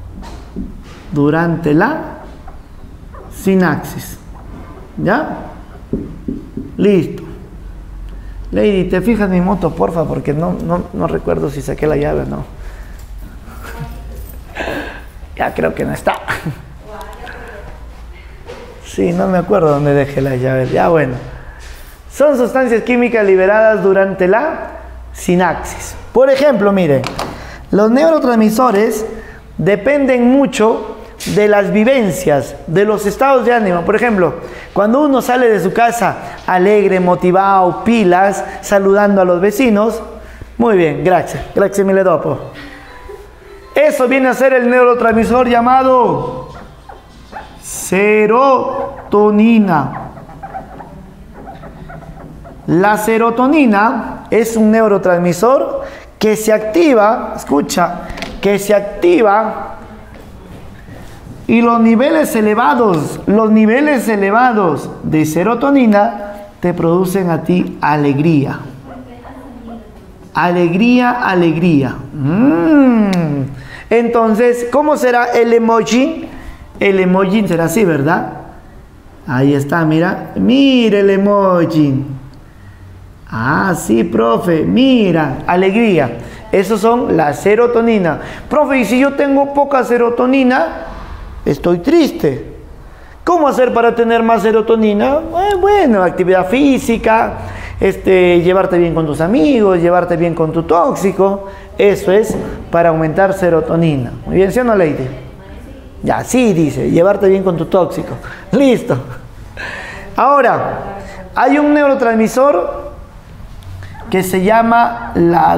la sinapsis. ¿Ya? Listo. Lady, ¿te fijas mi moto, porfa? Porque no recuerdo si saqué la llave o no. Ya creo que no está. Sí, no me acuerdo dónde dejé las llaves. Ya bueno. Son sustancias químicas liberadas durante la sinapsis. Por ejemplo, mire, los neurotransmisores dependen mucho de las vivencias, de los estados de ánimo. Por ejemplo, cuando uno sale de su casa alegre, motivado, pilas, saludando a los vecinos, muy bien, gracias mille dopo. Eso viene a ser el neurotransmisor llamado serotonina. La serotonina es un neurotransmisor que se activa, escucha, que se activa y los niveles elevados de serotonina te producen a ti alegría. Alegría. Entonces, ¿cómo será el emoji? El emoji será así, ¿verdad? Ahí está, mira el emoji. Ah, sí, profe, mira, alegría. Esos son la serotonina. Profe, y si yo tengo poca serotonina, estoy triste. ¿Cómo hacer para tener más serotonina? Bueno, actividad física, llevarte bien con tus amigos, llevarte bien con tu tóxico. Eso es para aumentar serotonina. Muy bien, ¿sí o no, Lady? Ya, sí, dice, llevarte bien con tu tóxico. Listo. Ahora, hay un neurotransmisor que se llama la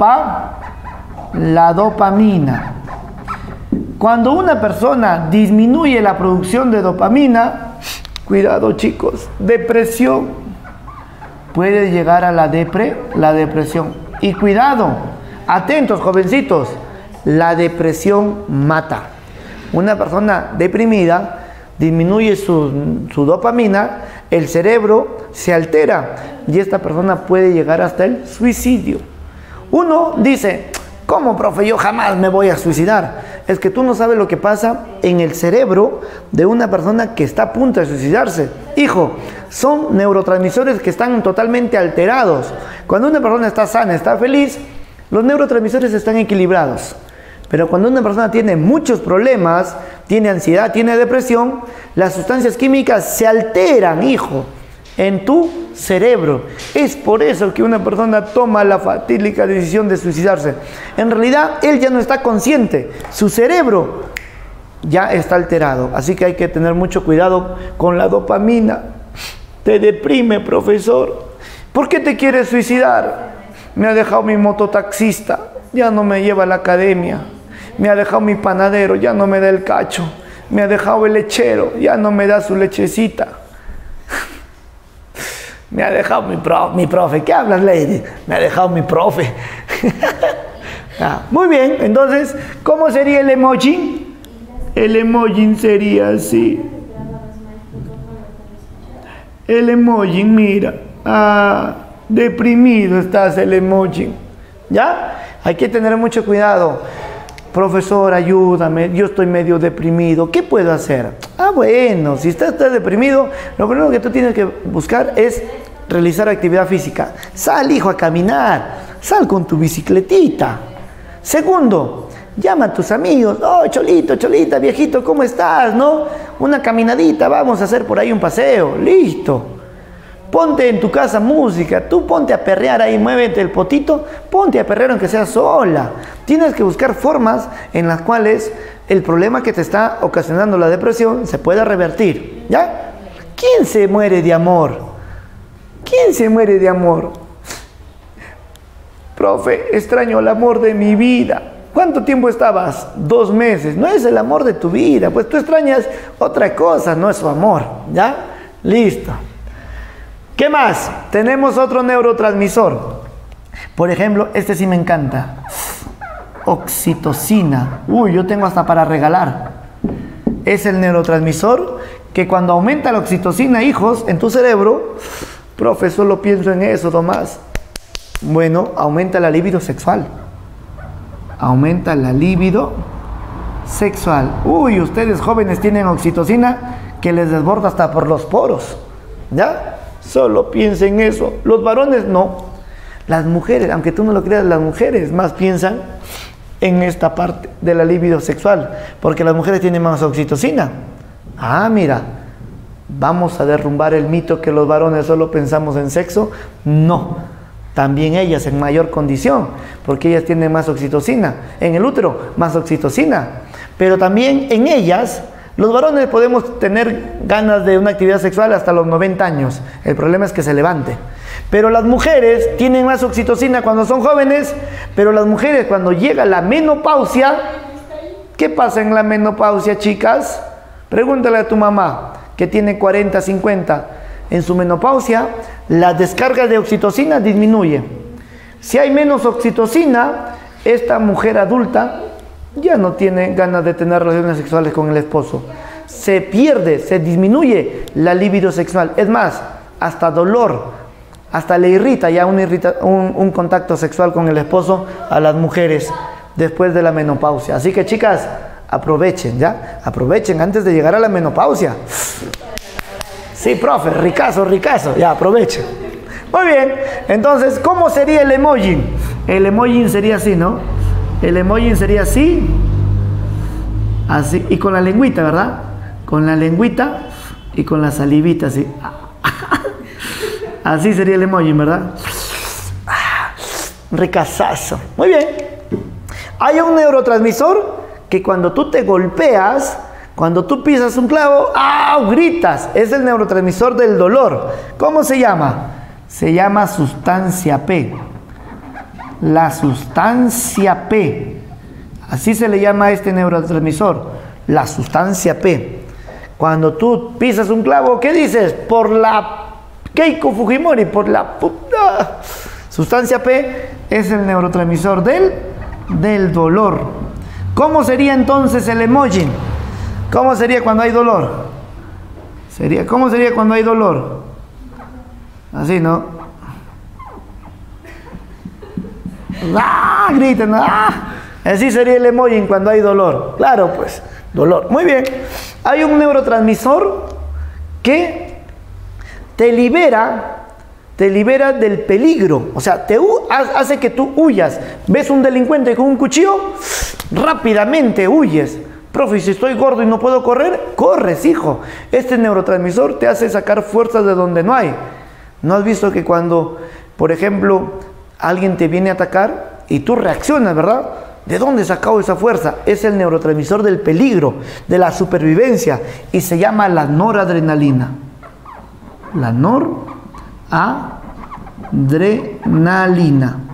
dopamina. Cuando una persona disminuye la producción de dopamina, cuidado chicos, depresión, puede llegar a la depresión. Y cuidado, atentos jovencitos, la depresión mata. Una persona deprimida disminuye su dopamina, el cerebro se altera y esta persona puede llegar hasta el suicidio. Uno dice, ¿cómo, profe? Yo jamás me voy a suicidar. Es que tú no sabes lo que pasa en el cerebro de una persona que está a punto de suicidarse. Hijo, son neurotransmisores que están totalmente alterados. Cuando una persona está sana, está feliz, los neurotransmisores están equilibrados. Pero cuando una persona tiene muchos problemas, tiene ansiedad, tiene depresión, las sustancias químicas se alteran, hijo, en tu cerebro. Es por eso que una persona toma la fatídica decisión de suicidarse. En realidad, él ya no está consciente. Su cerebro ya está alterado. Así que hay que tener mucho cuidado con la dopamina. Te deprime, profesor. ¿Por qué te quieres suicidar? Me ha dejado mi mototaxista, ya no me lleva a la academia. Me ha dejado mi panadero, ya no me da el cacho. Me ha dejado el lechero, ya no me da su lechecita. Me ha dejado mi profe. ¿Qué hablas, Lady? Me ha dejado mi profe. Muy bien, entonces, ¿cómo sería el emoji? El emoji sería así. El emoji, mira. Deprimido estás, el emoji. ¿Ya? Hay que tener mucho cuidado. Profesor, ayúdame, yo estoy medio deprimido, ¿qué puedo hacer? Bueno, si estás deprimido, lo primero que tú tienes que buscar es realizar actividad física. Sal, hijo, a caminar, sal con tu bicicletita. Segundo, llama a tus amigos. Oh, Cholito, Cholita, viejito, ¿cómo estás? ¿No? Una caminadita, vamos a hacer por ahí un paseo, listo. Ponte en tu casa música, tú ponte a perrear ahí, muévete el potito, ponte a perrear aunque sea sola. Tienes que buscar formas en las cuales el problema que te está ocasionando la depresión se pueda revertir, ¿ya? ¿Quién se muere de amor? ¿Quién se muere de amor? Profe, extraño el amor de mi vida. ¿Cuánto tiempo estabas? 2 meses. No es el amor de tu vida, pues tú extrañas otra cosa, no es su amor, ¿ya? Listo. ¿Qué más? Tenemos otro neurotransmisor. Por ejemplo, este sí me encanta. Oxitocina. Uy, yo tengo hasta para regalar. Es el neurotransmisor que cuando aumenta la oxitocina, hijos, en tu cerebro, profe, solo pienso en eso, Tomás. Bueno, aumenta la libido sexual. Aumenta la libido sexual. Uy, ustedes jóvenes tienen oxitocina que les desborda hasta por los poros. ¿Ya? solo piensa en eso. Los varones no. Las mujeres, aunque tú no lo creas, las mujeres más piensan en esta parte de la libido sexual, porque las mujeres tienen más oxitocina. Ah, mira, vamos a derrumbar el mito que los varones solo pensamos en sexo. No, también ellas en mayor condición, porque ellas tienen más oxitocina, en el útero más oxitocina, pero también en ellas, los varones podemos tener ganas de una actividad sexual hasta los 90 años, el problema es que se levante. Pero las mujeres tienen más oxitocina cuando son jóvenes, pero las mujeres cuando llega la menopausia, ¿qué pasa en la menopausia, chicas? Pregúntale a tu mamá, que tiene 40, 50, en su menopausia, la descarga de oxitocina disminuye. Si hay menos oxitocina, esta mujer adulta ya no tiene ganas de tener relaciones sexuales con el esposo. Se pierde, se disminuye la libido sexual. Es más, hasta dolor, hasta le irrita ya un contacto sexual con el esposo a las mujeres después de la menopausia. Así que, chicas, aprovechen, ¿ya? Aprovechen antes de llegar a la menopausia. Sí, profe, ricazo, ricazo. Ya, aprovechen. Muy bien. Entonces, ¿cómo sería el emoji? El emoji sería así, ¿no? El emoji sería así. Así. Y con la lengüita, ¿verdad? Con la lengüita y con la salivita, así. Así sería el emoji, ¿verdad? Ricazazo. Muy bien. Hay un neurotransmisor que cuando tú te golpeas, cuando tú pisas un clavo, ¡ah!, gritas. Es el neurotransmisor del dolor. ¿Cómo se llama? Se llama sustancia P. La sustancia P. Así se le llama a este neurotransmisor. La sustancia P. Cuando tú pisas un clavo, ¿qué dices? Por la Keiko Fujimori, por la puta. Sustancia P es el neurotransmisor del dolor. ¿Cómo sería entonces el emoji? ¿Cómo sería cuando hay dolor? ¿Cómo sería cuando hay dolor? Así, ¿no? ¡Ah! Gritan, ¡ah! Así sería el emoji cuando hay dolor. Claro, pues, dolor. Muy bien. Hay un neurotransmisor que te libera del peligro. O sea, hace que tú huyas. ¿Ves un delincuente con un cuchillo? Rápidamente huyes. Profe, si estoy gordo y no puedo correr, corres, hijo. Este neurotransmisor te hace sacar fuerzas de donde no hay. ¿No has visto que cuando, por ejemplo, alguien te viene a atacar y tú reaccionas, ¿verdad? ¿De dónde sacó esa fuerza? Es el neurotransmisor del peligro, de la supervivencia, y se llama la noradrenalina. La noradrenalina.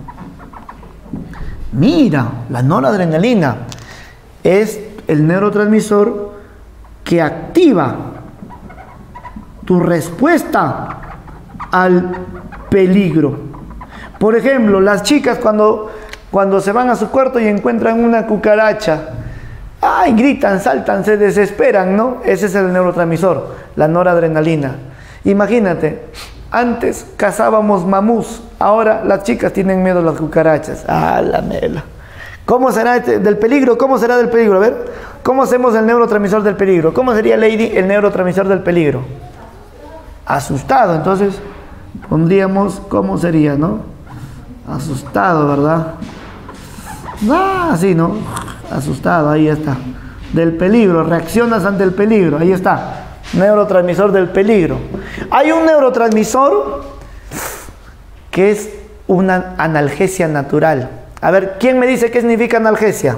Mira, la noradrenalina es el neurotransmisor que activa tu respuesta al peligro. Por ejemplo, las chicas cuando se van a su cuarto y encuentran una cucaracha, ¡ay!, gritan, saltan, se desesperan, ¿no? Ese es el neurotransmisor, la noradrenalina. Imagínate, antes cazábamos mamús, ahora las chicas tienen miedo a las cucarachas. ¡Ah, la mela! ¿Cómo será del peligro? ¿Cómo será del peligro? A ver, ¿cómo hacemos el neurotransmisor del peligro? ¿Cómo sería, Lady, el neurotransmisor del peligro? Asustado. Entonces, pondríamos, ¿cómo sería, no? Asustado, ¿verdad? Ah, así, ¿no? Asustado, ahí está. Del peligro, reaccionas ante el peligro, ahí está. Neurotransmisor del peligro. Hay un neurotransmisor que es una analgesia natural. A ver, ¿quién me dice qué significa analgesia?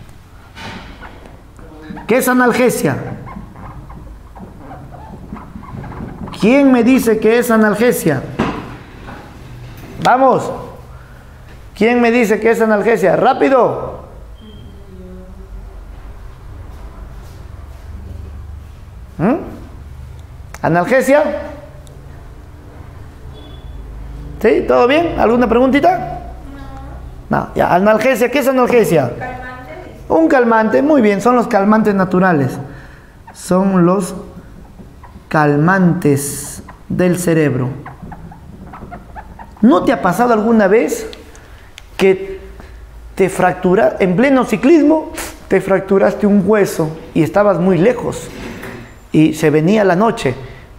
¿Qué es analgesia? ¿Quién me dice qué es analgesia? Vamos. ¿Quién me dice qué es analgesia? ¡Rápido! ¿Analgesia? ¿Sí? ¿Todo bien? ¿Alguna preguntita? No, ya. Analgesia, ¿qué es analgesia? Un calmante, muy bien, son los calmantes naturales. Son los calmantes del cerebro. ¿No te ha pasado alguna vez que te fracturaste, en pleno ciclismo, te fracturaste un hueso y estabas muy lejos y se venía la noche?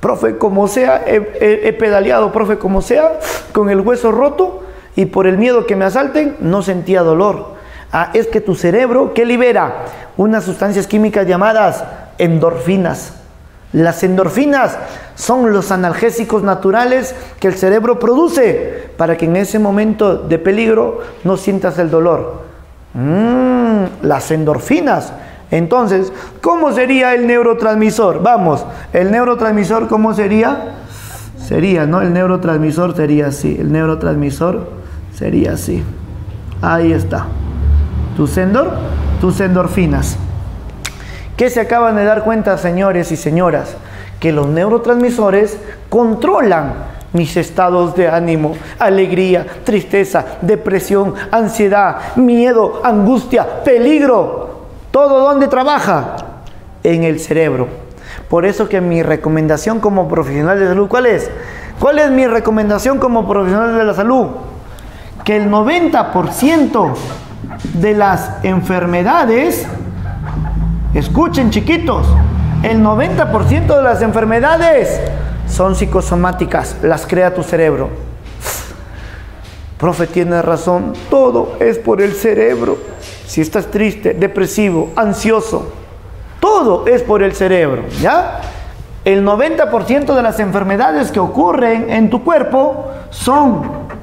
Profe, como sea, he pedaleado, profe, como sea, con el hueso roto y por el miedo que me asalten, no sentía dolor. Ah, es que tu cerebro, ¿qué libera? Unas sustancias químicas llamadas endorfinas. Las endorfinas son los analgésicos naturales que el cerebro produce para que en ese momento de peligro no sientas el dolor. Las endorfinas. Entonces, ¿cómo sería el neurotransmisor? Vamos, el neurotransmisor, ¿cómo sería? Sería, ¿no? El neurotransmisor sería así. El neurotransmisor sería así. Ahí está. Tus endorfinas. ¿Qué se acaban de dar cuenta, señores y señoras? Que los neurotransmisores controlan mis estados de ánimo, alegría, tristeza, depresión, ansiedad, miedo, angustia, peligro. ¿Todo dónde trabaja? En el cerebro. Por eso que mi recomendación como profesional de salud, ¿cuál es? ¿Cuál es mi recomendación como profesional de la salud? Que el 90% de las enfermedades, escuchen chiquitos, el 90% de las enfermedades son psicosomáticas, las crea tu cerebro. Profe, tiene razón, todo es por el cerebro. Si estás triste, depresivo, ansioso, todo es por el cerebro, ¿ya? El 90% de las enfermedades que ocurren en tu cuerpo son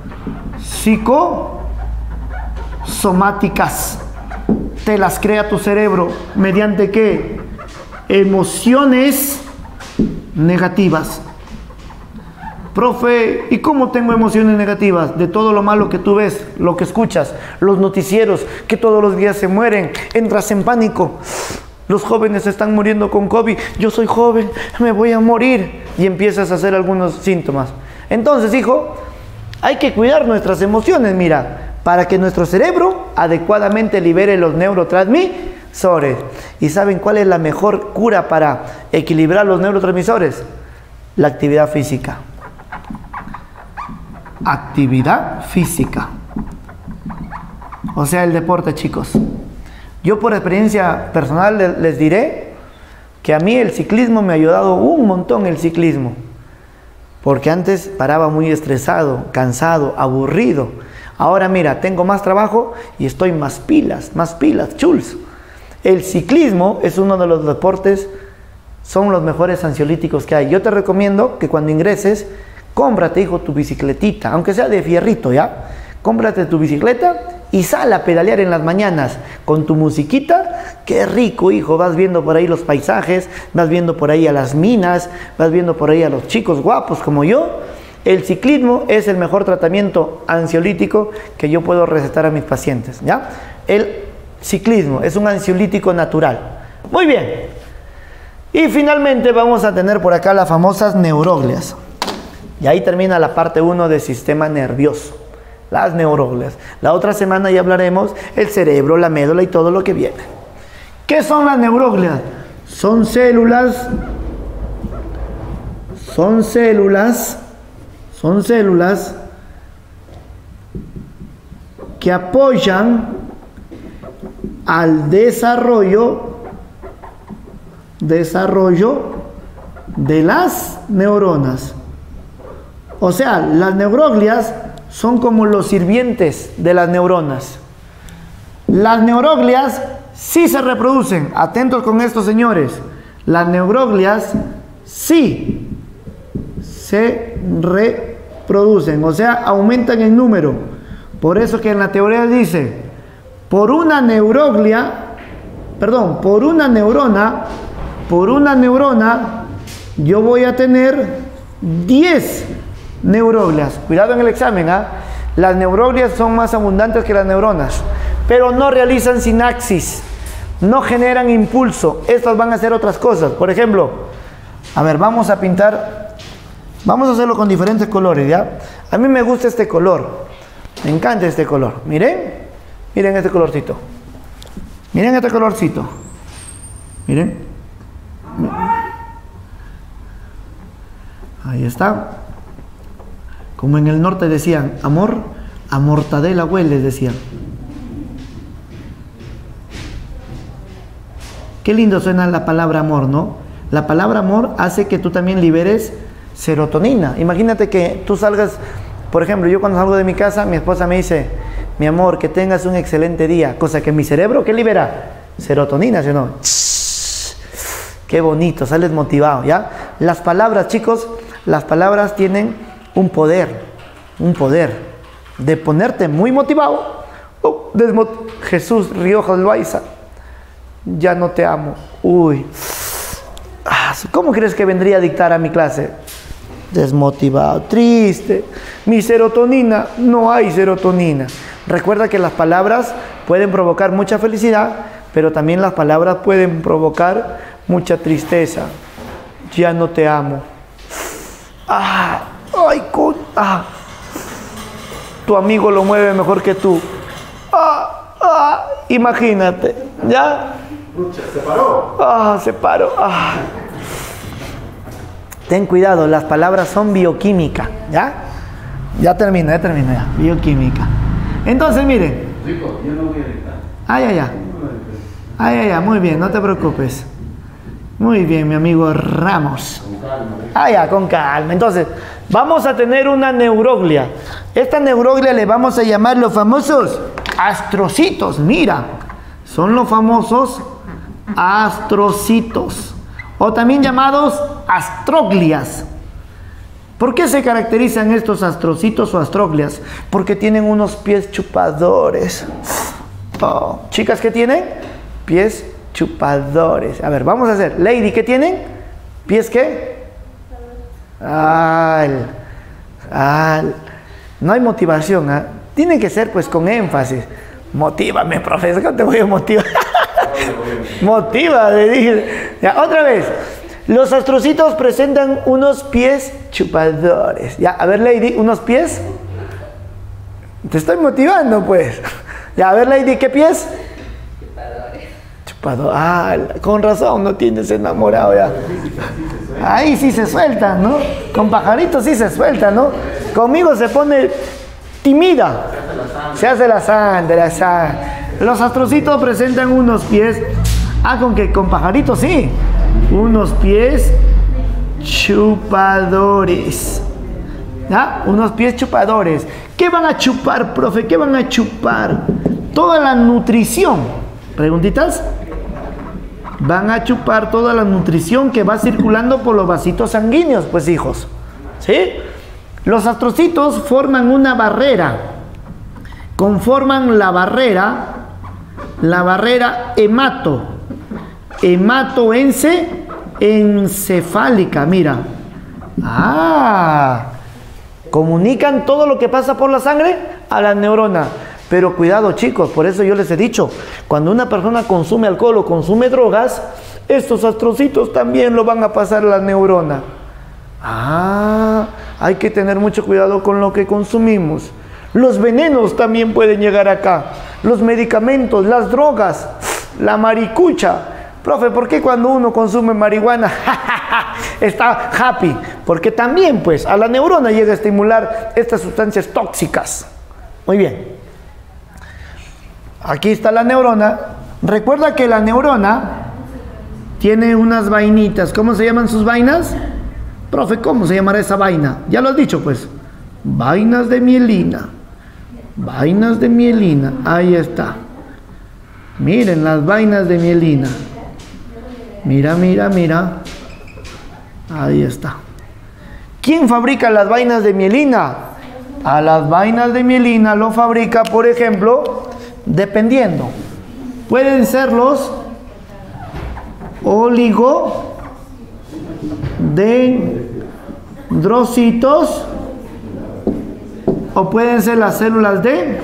psicosomáticas. Te las crea tu cerebro. ¿Mediante qué? Emociones negativas. Profe, ¿y cómo tengo emociones negativas? De todo lo malo que tú ves, lo que escuchas, los noticieros, que todos los días se mueren, entras en pánico. Los jóvenes están muriendo con COVID, yo soy joven, me voy a morir. Y empiezas a hacer algunos síntomas. Entonces, hijo, hay que cuidar nuestras emociones, mira, para que nuestro cerebro adecuadamente libere los neurotransmisores. ¿Y saben cuál es la mejor cura para equilibrar los neurotransmisores? La actividad física. Actividad física. O sea, el deporte, chicos. Yo por experiencia personal les diré que a mí el ciclismo me ha ayudado un montón, el ciclismo. Porque antes paraba muy estresado, cansado, aburrido. Ahora mira, tengo más trabajo y estoy más pilas, chuls. El ciclismo es uno de los deportes, son los mejores ansiolíticos que hay. Yo te recomiendo que cuando ingreses, cómprate, hijo, tu bicicletita, aunque sea de fierrito, ¿ya? Cómprate tu bicicleta y sal a pedalear en las mañanas con tu musiquita. Qué rico, hijo, vas viendo por ahí los paisajes, vas viendo por ahí a las minas, vas viendo por ahí a los chicos guapos como yo. El ciclismo es el mejor tratamiento ansiolítico que yo puedo recetar a mis pacientes, ¿ya? El ciclismo es un ansiolítico natural. Muy bien. Y finalmente vamos a tener por acá las famosas neuroglias. Y ahí termina la parte 1 del sistema nervioso. Las neuroglias. La otra semana ya hablaremos el cerebro, la médula y todo lo que viene. ¿Qué son las neuroglias? Son células que apoyan al desarrollo de las neuronas. O sea, las neuroglias son como los sirvientes de las neuronas. Las neuroglias sí se reproducen. Atentos con esto, señores. Las neuroglias sí se reproducen, o sea, aumentan en número. Por eso que en la teoría dice, por una neurona, yo voy a tener 10 neuroglias. Cuidado en el examen, ¿ah? Las neuroglias son más abundantes que las neuronas, pero no realizan sinapsis, no generan impulso. Estas van a hacer otras cosas. Por ejemplo, a ver, vamos a pintar, vamos a hacerlo con diferentes colores, ¿ya? A mí me gusta este color, me encanta este color. Miren, miren este colorcito, miren este colorcito, miren, ahí está. Como en el norte decían, amor, a mortadela huele, decían. Qué lindo suena la palabra amor, ¿no? La palabra amor hace que tú también liberes serotonina. Imagínate que tú salgas, por ejemplo, yo cuando salgo de mi casa, mi esposa me dice, mi amor, que tengas un excelente día. Cosa que mi cerebro, ¿qué libera? Serotonina, ¿sí o no? Qué bonito, sales motivado, ¿ya? Las palabras, chicos, las palabras tienen un poder de ponerte muy motivado. Jesús Rioja del Baiza, ya no te amo. Uy, ¿cómo crees que vendría a dictar a mi clase? Desmotivado, triste, mi serotonina, no hay serotonina. Recuerda que las palabras pueden provocar mucha felicidad, pero también las palabras pueden provocar mucha tristeza. Ya no te amo. Tu amigo lo mueve mejor que tú. Imagínate, ¿ya? Se paró. Se paró. Ten cuidado, las palabras son bioquímica, ¿ya? Ya termina, ya. Bioquímica. Entonces, miren. Rico, yo no voy a dictar. Ya, muy bien, no te preocupes. Muy bien, mi amigo Ramos. Con calma. Entonces, vamos a tener una neuroglia. Esta neuroglia le vamos a llamar los famosos astrocitos. Mira, son los famosos astrocitos, o también llamados astroglias. ¿Por qué se caracterizan estos astrocitos o astroglias? Porque tienen unos pies chupadores. Chicas, ¿qué tienen? Pies chupadores. A ver, vamos a hacer. Lady, ¿qué tienen? ¿Pies qué? No hay motivación, ¿eh? Tiene que ser pues con énfasis. Motívame, profesor, ¿cómo te voy a motivar? Motiva, le dije. Ya, otra vez. Los astrocitos presentan unos pies chupadores. Ya, a ver, Lady, unos pies. Te estoy motivando, pues. Ya, a ver, Lady, ¿qué pies? Chupadores. Con razón, no tienes enamorado ya. Ahí sí se suelta, ¿no? Con pajaritos sí se suelta, ¿no? Conmigo se pone tímida. Se hace la santa. Los astrocitos presentan unos pies. Con pajaritos sí. Unos pies chupadores. ¿Ya? Unos pies chupadores. ¿Qué van a chupar, profe? ¿Qué van a chupar? Toda la nutrición. ¿Preguntitas? Van a chupar toda la nutrición que va circulando por los vasitos sanguíneos, pues, hijos. ¿Sí? Los astrocitos forman una barrera. Conforman la barrera hematoencefálica, mira. Comunican todo lo que pasa por la sangre a la neurona. Pero cuidado, chicos, por eso yo les he dicho, cuando una persona consume alcohol o consume drogas, estos astrocitos también lo van a pasar a la neurona. Hay que tener mucho cuidado con lo que consumimos. Los venenos también pueden llegar acá. Los medicamentos, las drogas, la maricucha. Profe, ¿por qué cuando uno consume marihuana está happy? Porque también, pues, a la neurona llega a estimular estas sustancias tóxicas. Muy bien. Aquí está la neurona. Recuerda que la neurona tiene unas vainitas. ¿Cómo se llaman sus vainas? Profe, ¿cómo se llamará esa vaina? Ya lo has dicho, pues. Vainas de mielina. Vainas de mielina. Ahí está. Miren las vainas de mielina. Mira. Ahí está. ¿Quién fabrica las vainas de mielina? A las vainas de mielina lo fabrica, por ejemplo, dependiendo. Pueden ser los oligodendrocitos, o pueden ser las células de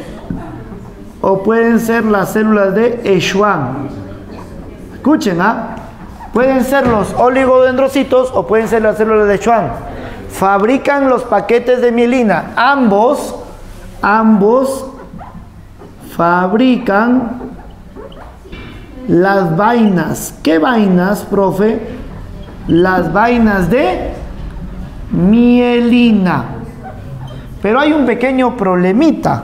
Schwann. Escuchen, pueden ser los oligodendrocitos o pueden ser las células de Schwann. Fabrican los paquetes de mielina. Ambos fabrican las vainas. ¿Qué vainas, profe? Las vainas de mielina. Pero hay un pequeño problemita.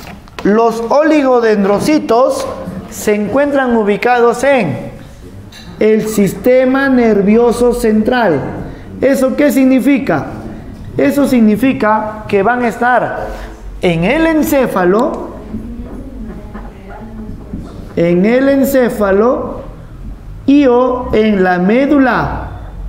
Los oligodendrocitos se encuentran ubicados en el sistema nervioso central. ¿Eso qué significa? Eso significa que van a estar en el encéfalo, y o en la médula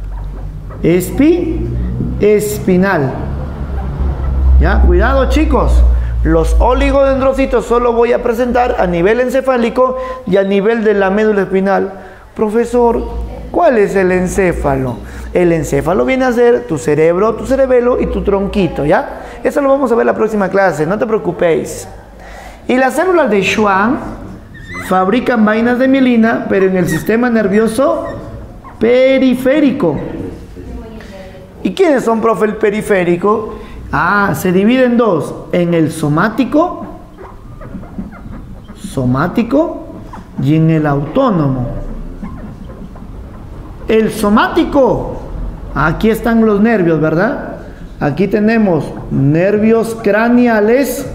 espinal. ¿Ya? Cuidado, chicos. Los oligodendrocitos solo voy a presentar a nivel encefálico y a nivel de la médula espinal. Profesor, ¿cuál es el encéfalo? El encéfalo viene a ser tu cerebro, tu cerebelo y tu tronquito, ¿ya? Eso lo vamos a ver en la próxima clase, no te preocupéis. Y las células de Schwann fabrican vainas de mielina, pero en el sistema nervioso periférico. ¿Y quiénes son, profe, el periférico? Se divide en dos, en el somático y en el autónomo. El somático, aquí están los nervios, ¿verdad? Aquí tenemos nervios craneales.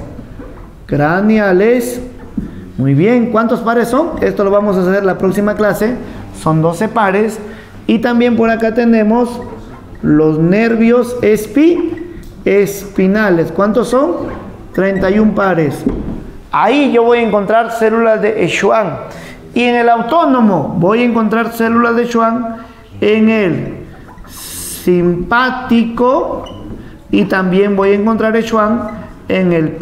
Muy bien, ¿cuántos pares son? Esto lo vamos a hacer en la próxima clase. Son 12 pares. Y también por acá tenemos los nervios espinales. ¿Cuántos son? 31 pares. Ahí yo voy a encontrar células de Schwann. Y en el autónomo voy a encontrar células de Schwann en el simpático, y también voy a encontrar Schwann en el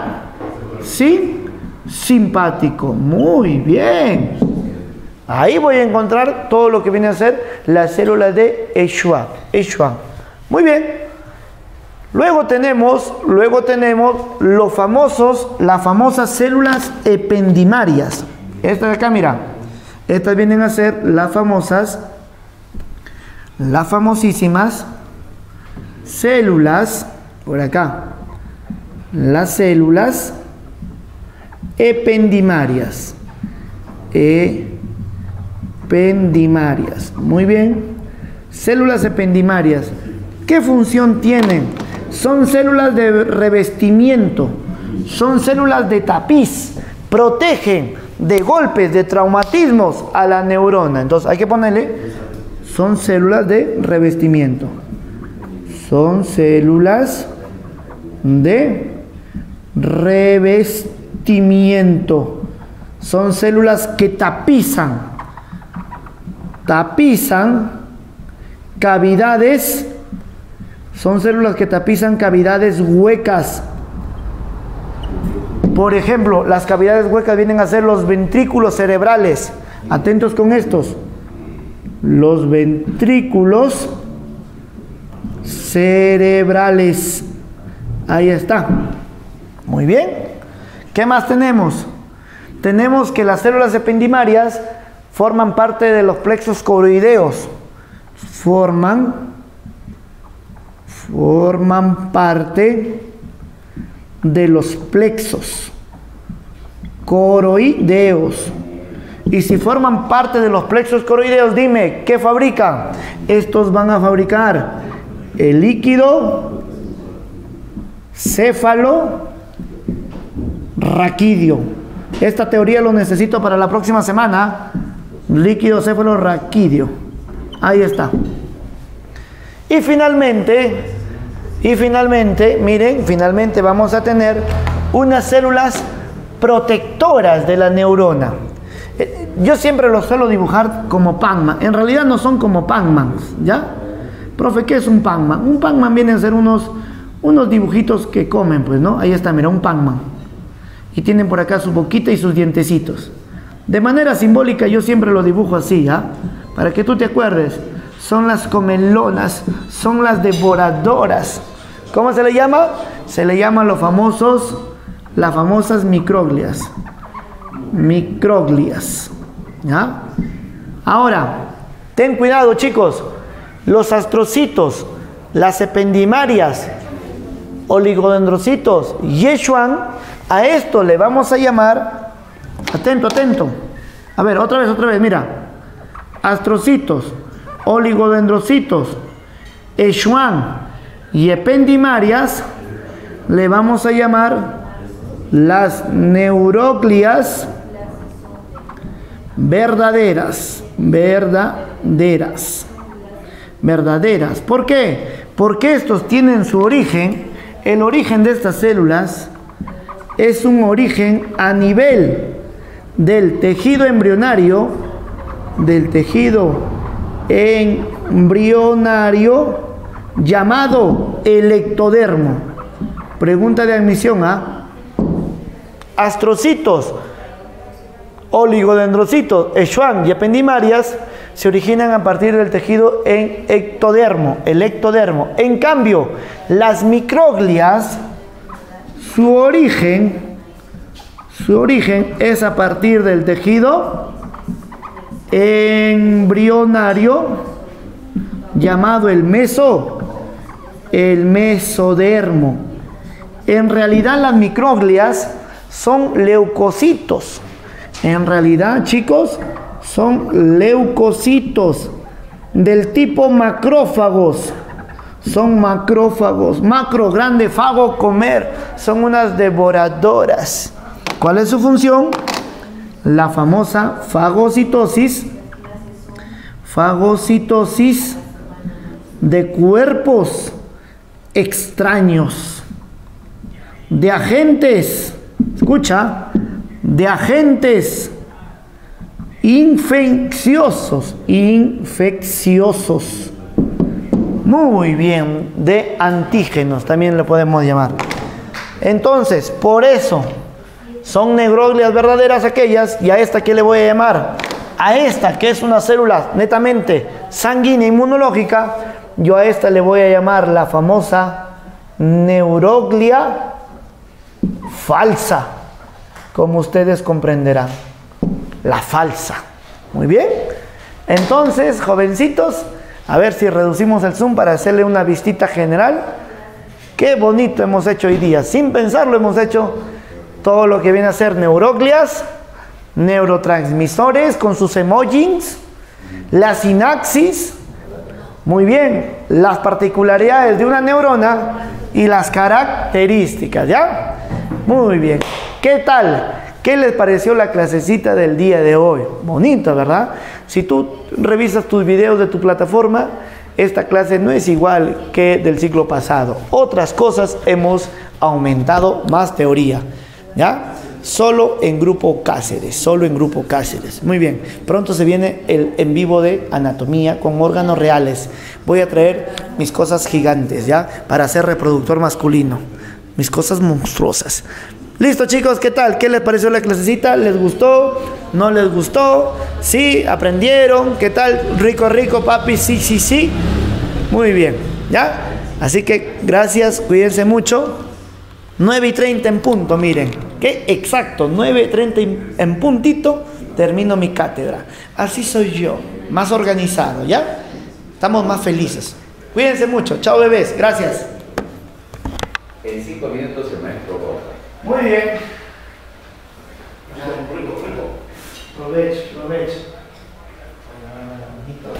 parasimpático. Muy bien. Ahí voy a encontrar todo lo que viene a ser las células de Schwann. Muy bien. Luego tenemos las famosas células ependimarias. Estas de acá, mira. Estas vienen a ser las famosísimas células, por acá, las células ependimarias. Muy bien. Células ependimarias. ¿Qué función tienen? Son células de revestimiento, son células de tapiz, protegen de golpes, de traumatismos a la neurona. Entonces hay que ponerle, son células de revestimiento. Son células de revestimiento. Son células que tapizan cavidades. Son células que tapizan cavidades huecas. Por ejemplo, las cavidades huecas vienen a ser los ventrículos cerebrales. Atentos con estos. Los ventrículos cerebrales. Ahí está. Muy bien. ¿Qué más tenemos? Tenemos que las células ependimarias forman parte de los plexos coroideos. Forman parte de los plexos coroideos. Y si forman parte de los plexos coroideos, dime, ¿qué fabrican? Estos van a fabricar el líquido cefalorraquídeo. Esta teoría lo necesito para la próxima semana. Líquido cefalorraquídeo. Ahí está. Y finalmente, miren, finalmente vamos a tener unas células protectoras de la neurona. Yo siempre los suelo dibujar como Pac-Man. En realidad no son como Pac-Man, ¿ya? Profe, ¿qué es un Pac-Man? Un Pac-Man viene a ser unos dibujitos que comen, pues, ¿no? Ahí está, mira, un Pac-Man. Y tienen por acá su boquita y sus dientecitos. De manera simbólica yo siempre lo dibujo así, ¿ya? Para que tú te acuerdes. Son las comelonas, son las devoradoras. ¿Cómo se le llama? Se le llama las famosas microglias. ¿Ya? Ahora, ten cuidado, chicos. Los astrocitos, las ependimarias, oligodendrocitos y Schwann, a esto le vamos a llamar, atento. A ver, otra vez, mira. Astrocitos, oligodendrocitos, Schwann y ependimarias le vamos a llamar las neuroglias verdaderas, verdaderas, verdaderas. ¿Por qué? Porque estos tienen su origen, el origen de estas células es un origen a nivel del tejido embrionario, llamado el ectodermo. Pregunta de admisión, astrocitos, oligodendrocitos, schwann y ependimarias se originan a partir del tejido en ectodermo, el ectodermo. En cambio, las microglias, su origen es a partir del tejido embrionario llamado el mesodermo. En realidad las microglias son leucocitos. En realidad, chicos, son leucocitos del tipo macrófagos. Son macrófagos. Macro, grande, fago, comer. Son unas devoradoras. ¿Cuál es su función? La famosa fagocitosis. Fagocitosis de cuerpos extraños. De agentes. Escucha. De agentes infecciosos, muy bien, de antígenos también le podemos llamar. Entonces, por eso son neuroglias verdaderas aquellas. Y a esta, ¿qué le voy a llamar? A esta, que es una célula netamente sanguínea inmunológica, yo a esta le voy a llamar la famosa neuroglia falsa, como ustedes comprenderán. La falsa. Muy bien. Entonces, jovencitos, a ver si reducimos el zoom para hacerle una vistita general. Qué bonito hemos hecho hoy día. Sin pensarlo hemos hecho todo lo que viene a ser neuroglias, neurotransmisores con sus emojis, la sinapsis, muy bien, las particularidades de una neurona y las características, ¿ya? Muy bien. ¿Qué tal? ¿Qué les pareció la clasecita del día de hoy? Bonita, ¿verdad? Si tú revisas tus videos de tu plataforma, esta clase no es igual que del ciclo pasado. Otras cosas hemos aumentado, más teoría, ¿ya? Solo en Grupo Cáceres, solo en Grupo Cáceres. Muy bien, pronto se viene el en vivo de anatomía con órganos reales. Voy a traer mis cosas gigantes, ¿ya? Para ser reproductor masculino. Mis cosas monstruosas. Listo, chicos, ¿qué tal? ¿Qué les pareció la clasecita? ¿Les gustó? ¿No les gustó? ¿Sí? ¿Aprendieron? ¿Qué tal? Rico, rico, papi. Sí, sí, sí. Muy bien, ¿ya? Así que gracias, cuídense mucho. 9:30 en punto, miren. ¿Qué? Exacto, 9:30 en puntito termino mi cátedra. Así soy yo, más organizado, ¿ya? Estamos más felices. Cuídense mucho. Chao, bebés. Gracias. En 5 minutos el maestro corta. Muy bien. Aprovecho.